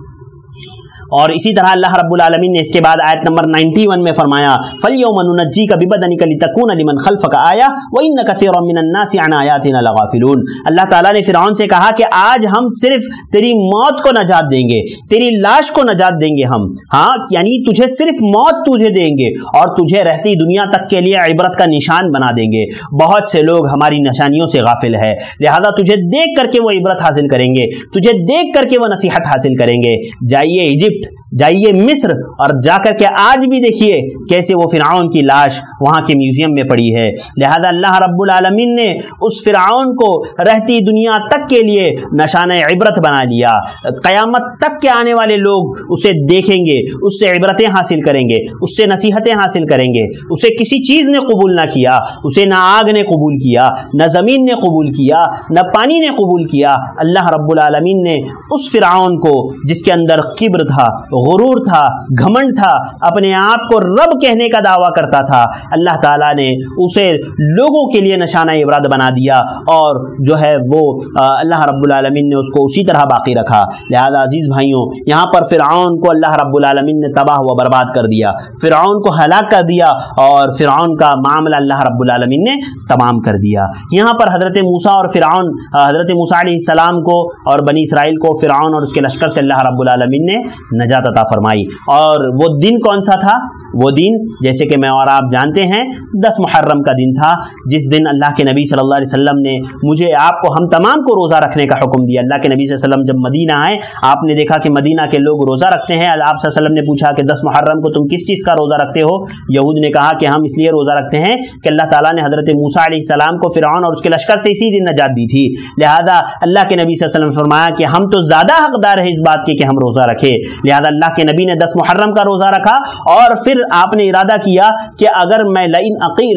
اور اسی طرح اللہ رب العالمین نے اس کے بعد آیت نمبر 91 میں فرمایا فَالْيَوْمَ نُنَجِّيكَ بِبَدَنِكَ لِتَكُونَ لِمَنْ خَلْفَكَ آیَةً وَإِنَّ كَثِيرًا مِنَ النَّاسِ عَنْ آیَاتِنَا لَغَافِلُونَ۔ اللہ تعالیٰ نے فرعون سے کہا کہ آج ہم صرف تیری موت کو نجات دیں گے، تیری لاش کو نجات دیں گے ہم، ہاں یعنی تجھے صرف موت تجھے دیں گے اور تجھے رہتی دنیا تک کے لیے عبرت کا نشان بنا دیں گے۔ بہت سے لوگ ہماری نشانیوں سے غافل ہے، لہذا تجھے دیکھ کر کے وہ عبرت حاصل کریں گے، تجھے دیکھ کر کے وہ نصیحت حاصل کریں گے۔ جائیے ایجپٹ، جائیے مصر، اور جا کر کے آج بھی دیکھیے کیسے وہ فرعون کی لاش وہاں کے میوزیم میں پڑی ہے۔ لہذا اللہ رب العالمین نے اس فرعون کو رہتی دنیا تک کے لیے نشانہ عبرت بنا دیا، قیامت تک کے آنے والے لوگ اسے دیکھیں گے، اس سے عبرتیں حاصل کریں گے، اس سے نصیحتیں حاصل کریں گے۔ اسے کسی چیز نے قبول نہ کیا، اسے نہ آگ نے قبول کیا، نہ زمین نے قبول کیا، نہ پانی نے قبول کیا۔ اللہ رب العالمین نے اس فرعون کو جس کے اندر کبر تھا، غرور تھا، گھمنڈ تھا، اپنے آپ کو رب کہنے کا دعویٰ کرتا تھا، اللہ تعالیٰ نے اسے لوگوں کے لیے نشانہ عبرت بنا دیا، اور جو ہے وہ اللہ رب العالمین نے اس کو اسی طرح باقی رکھا۔ لہذا عزیز بھائیوں، یہاں پر فرعون کو اللہ رب العالمین نے تباہ و برباد کر دیا، فرعون کو ہلاک کر دیا، اور فرعون کا معاملہ اللہ رب العالمین نے تمام کر دیا۔ یہاں پر حضرت موسیٰ اور فرعون، حضرت موسیٰ علیہ السلام کو اور بنی اسرائیل کو فرعون اور اس کے لشکر سے اللہ رب العالمین نے نجات عطا فرمائی۔ اور وہ دن کون سا تھا؟ وہ دن جیسے کہ میں اور آپ جانتے ہیں 10 محرم کا دن تھا، جس دن اللہ کے نبی صلی اللہ علیہ وسلم نے مجھے، آپ کو، ہم تمام کو روزہ رکھنے کا حکم دیا۔ اللہ کے نبی صلی اللہ علیہ وسلم جب مدینہ آئے، آپ نے دیکھا کہ مدینہ کے لوگ روزہ رکھتے ہیں۔ آپ صلی اللہ علیہ وسلم نے پوچھا کہ 10 محرم کو تم کس چیز کا روزہ رکھتے ہو؟ یہود نے کہا کہ ہم اس لیے روزہ رکھتے ہیں کہ اللہ تعالیٰ نے حضرت موسیٰ علیہ السلام کو فرعون اور اس کے لشکر سے اسی دن نجات دی تھی، لہذا اللہ کے نبی صلی اللہ علیہ وسلم نے فرمایا کہ ہم تو زیادہ حقدار ہیں اس بات کے کہ ہم روزہ رکھیں۔ لہذا اللہ کے نبی نے 10 محرم کا روزہ رکھا، اور پھر آپ نے ارادہ کیا کہ اگر میں لئن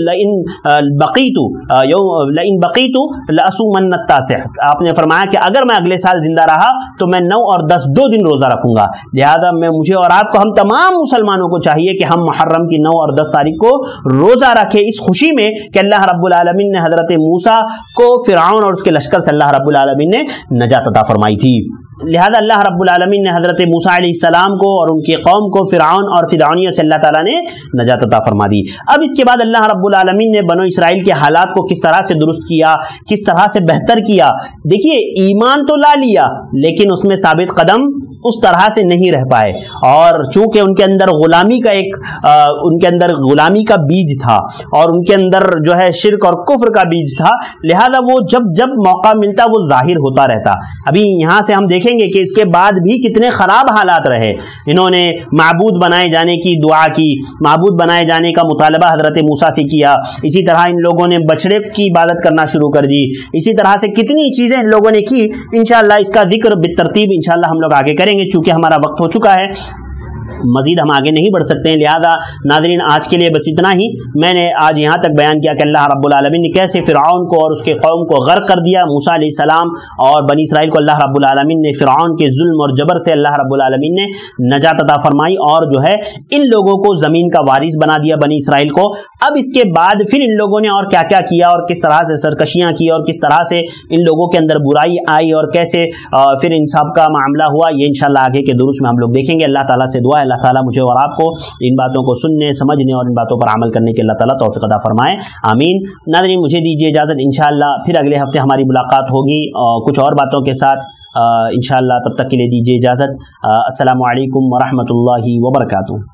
بقیت لأصومن التاسع، آپ نے فرمایا کہ اگر میں اگلے سال زندہ رہا تو میں 9 اور 10 2 دن روزہ رکھوں گا۔ لہذا مجھے اور آپ کو، ہم تمام مسلمانوں کو چاہیے کہ ہم محرم کی 9 اور 10 تاریخ کو روزہ رکھیں، اس خوشی میں کہ اللہ رب العالمین نے حضرت موسیٰ کو فرعون اور اس کے لشکر سے اللہ رب العالمین نے نجات عطا فرمائی تھی۔ لہذا اللہ رب العالمین نے حضرت موسیٰ علیہ السلام کو اور ان کی قوم کو فرعون اور فرعونیوں سے اللہ تعالیٰ نے نجات عطا فرما دی۔ اب اس کے بعد اللہ رب العالمین نے بنو اسرائیل کے حالات کو کس طرح سے درست کیا، کس طرح سے بہتر کیا۔ دیکھیے، ایمان تو لا لیا لیکن اس میں ثابت قدم اس طرح سے نہیں رہ پائے، اور چونکہ ان کے اندر غلامی کا بیج تھا، اور ان کے اندر جو ہے شرک اور کفر کا بیج تھا، لہذا وہ جب موقع ملتا وہ ظاہر ہوتا رہتا۔ ابھی یہاں سے ہم دیکھیں گے کہ اس کے بعد بھی کتنے خراب حالات رہے۔ انہوں نے معبود بنائے جانے کی دعا کی، معبود بنائے جانے کا مطالبہ حضرت موسیٰ سے کیا، اسی طرح ان لوگوں نے بچڑے کی عبادت کرنا شروع کر دی، اسی طرح سے کتنی چیزیں ان لوگوں نے کی۔ انشاءاللہ اس کا ذکر بالترتیب انشاءاللہ ہم لوگ آگے کریں گے، چونکہ ہمارا وقت ہو چکا ہے، مزید ہم آگے نہیں بڑھ سکتے ہیں۔ لہذا ناظرین، آج کے لیے بس اتنا ہی۔ میں نے آج یہاں تک بیان کیا کہ اللہ رب العالمین نے کیسے فرعون کو اور اس کے قوم کو غرق کر دیا۔ موسیٰ علیہ السلام اور بنی اسرائیل کو اللہ رب العالمین نے فرعون کے ظلم اور جبر سے اللہ رب العالمین نے نجات عطا فرمائی، اور جو ہے ان لوگوں کو زمین کا وارث بنا دیا، بنی اسرائیل کو۔ اب اس کے بعد پھر ان لوگوں نے اور کیا کیا کیا، اور کس طرح سے سرکشیاں کی، اور کس طرح سے ان لوگوں کے اندر برائی آئی، اور کیسے پھر ان سب کا معاملہ ہوا، یہ انشاءاللہ آگے کے دروس میں ہم لوگ دیکھیں گے۔ اللہ تعالیٰ سے دعا ہے اللہ تعالیٰ مجھے اور آپ کو ان باتوں کو سننے، سمجھنے اور ان باتوں پر عمل کرنے کے اللہ تعالیٰ توفیق عطا فرمائے، آمین۔ ناظرین، مجھے دیجیے اجازت، انشاءاللہ پھر اگلے ہفتے ہماری ملاقات ہوگی کچھ اور باتوں کے ساتھ انشاءاللہ۔ تب تک کے لیے دیجیے اجازت۔ السلام علیکم ورحمۃ اللہ وبرکاتہ۔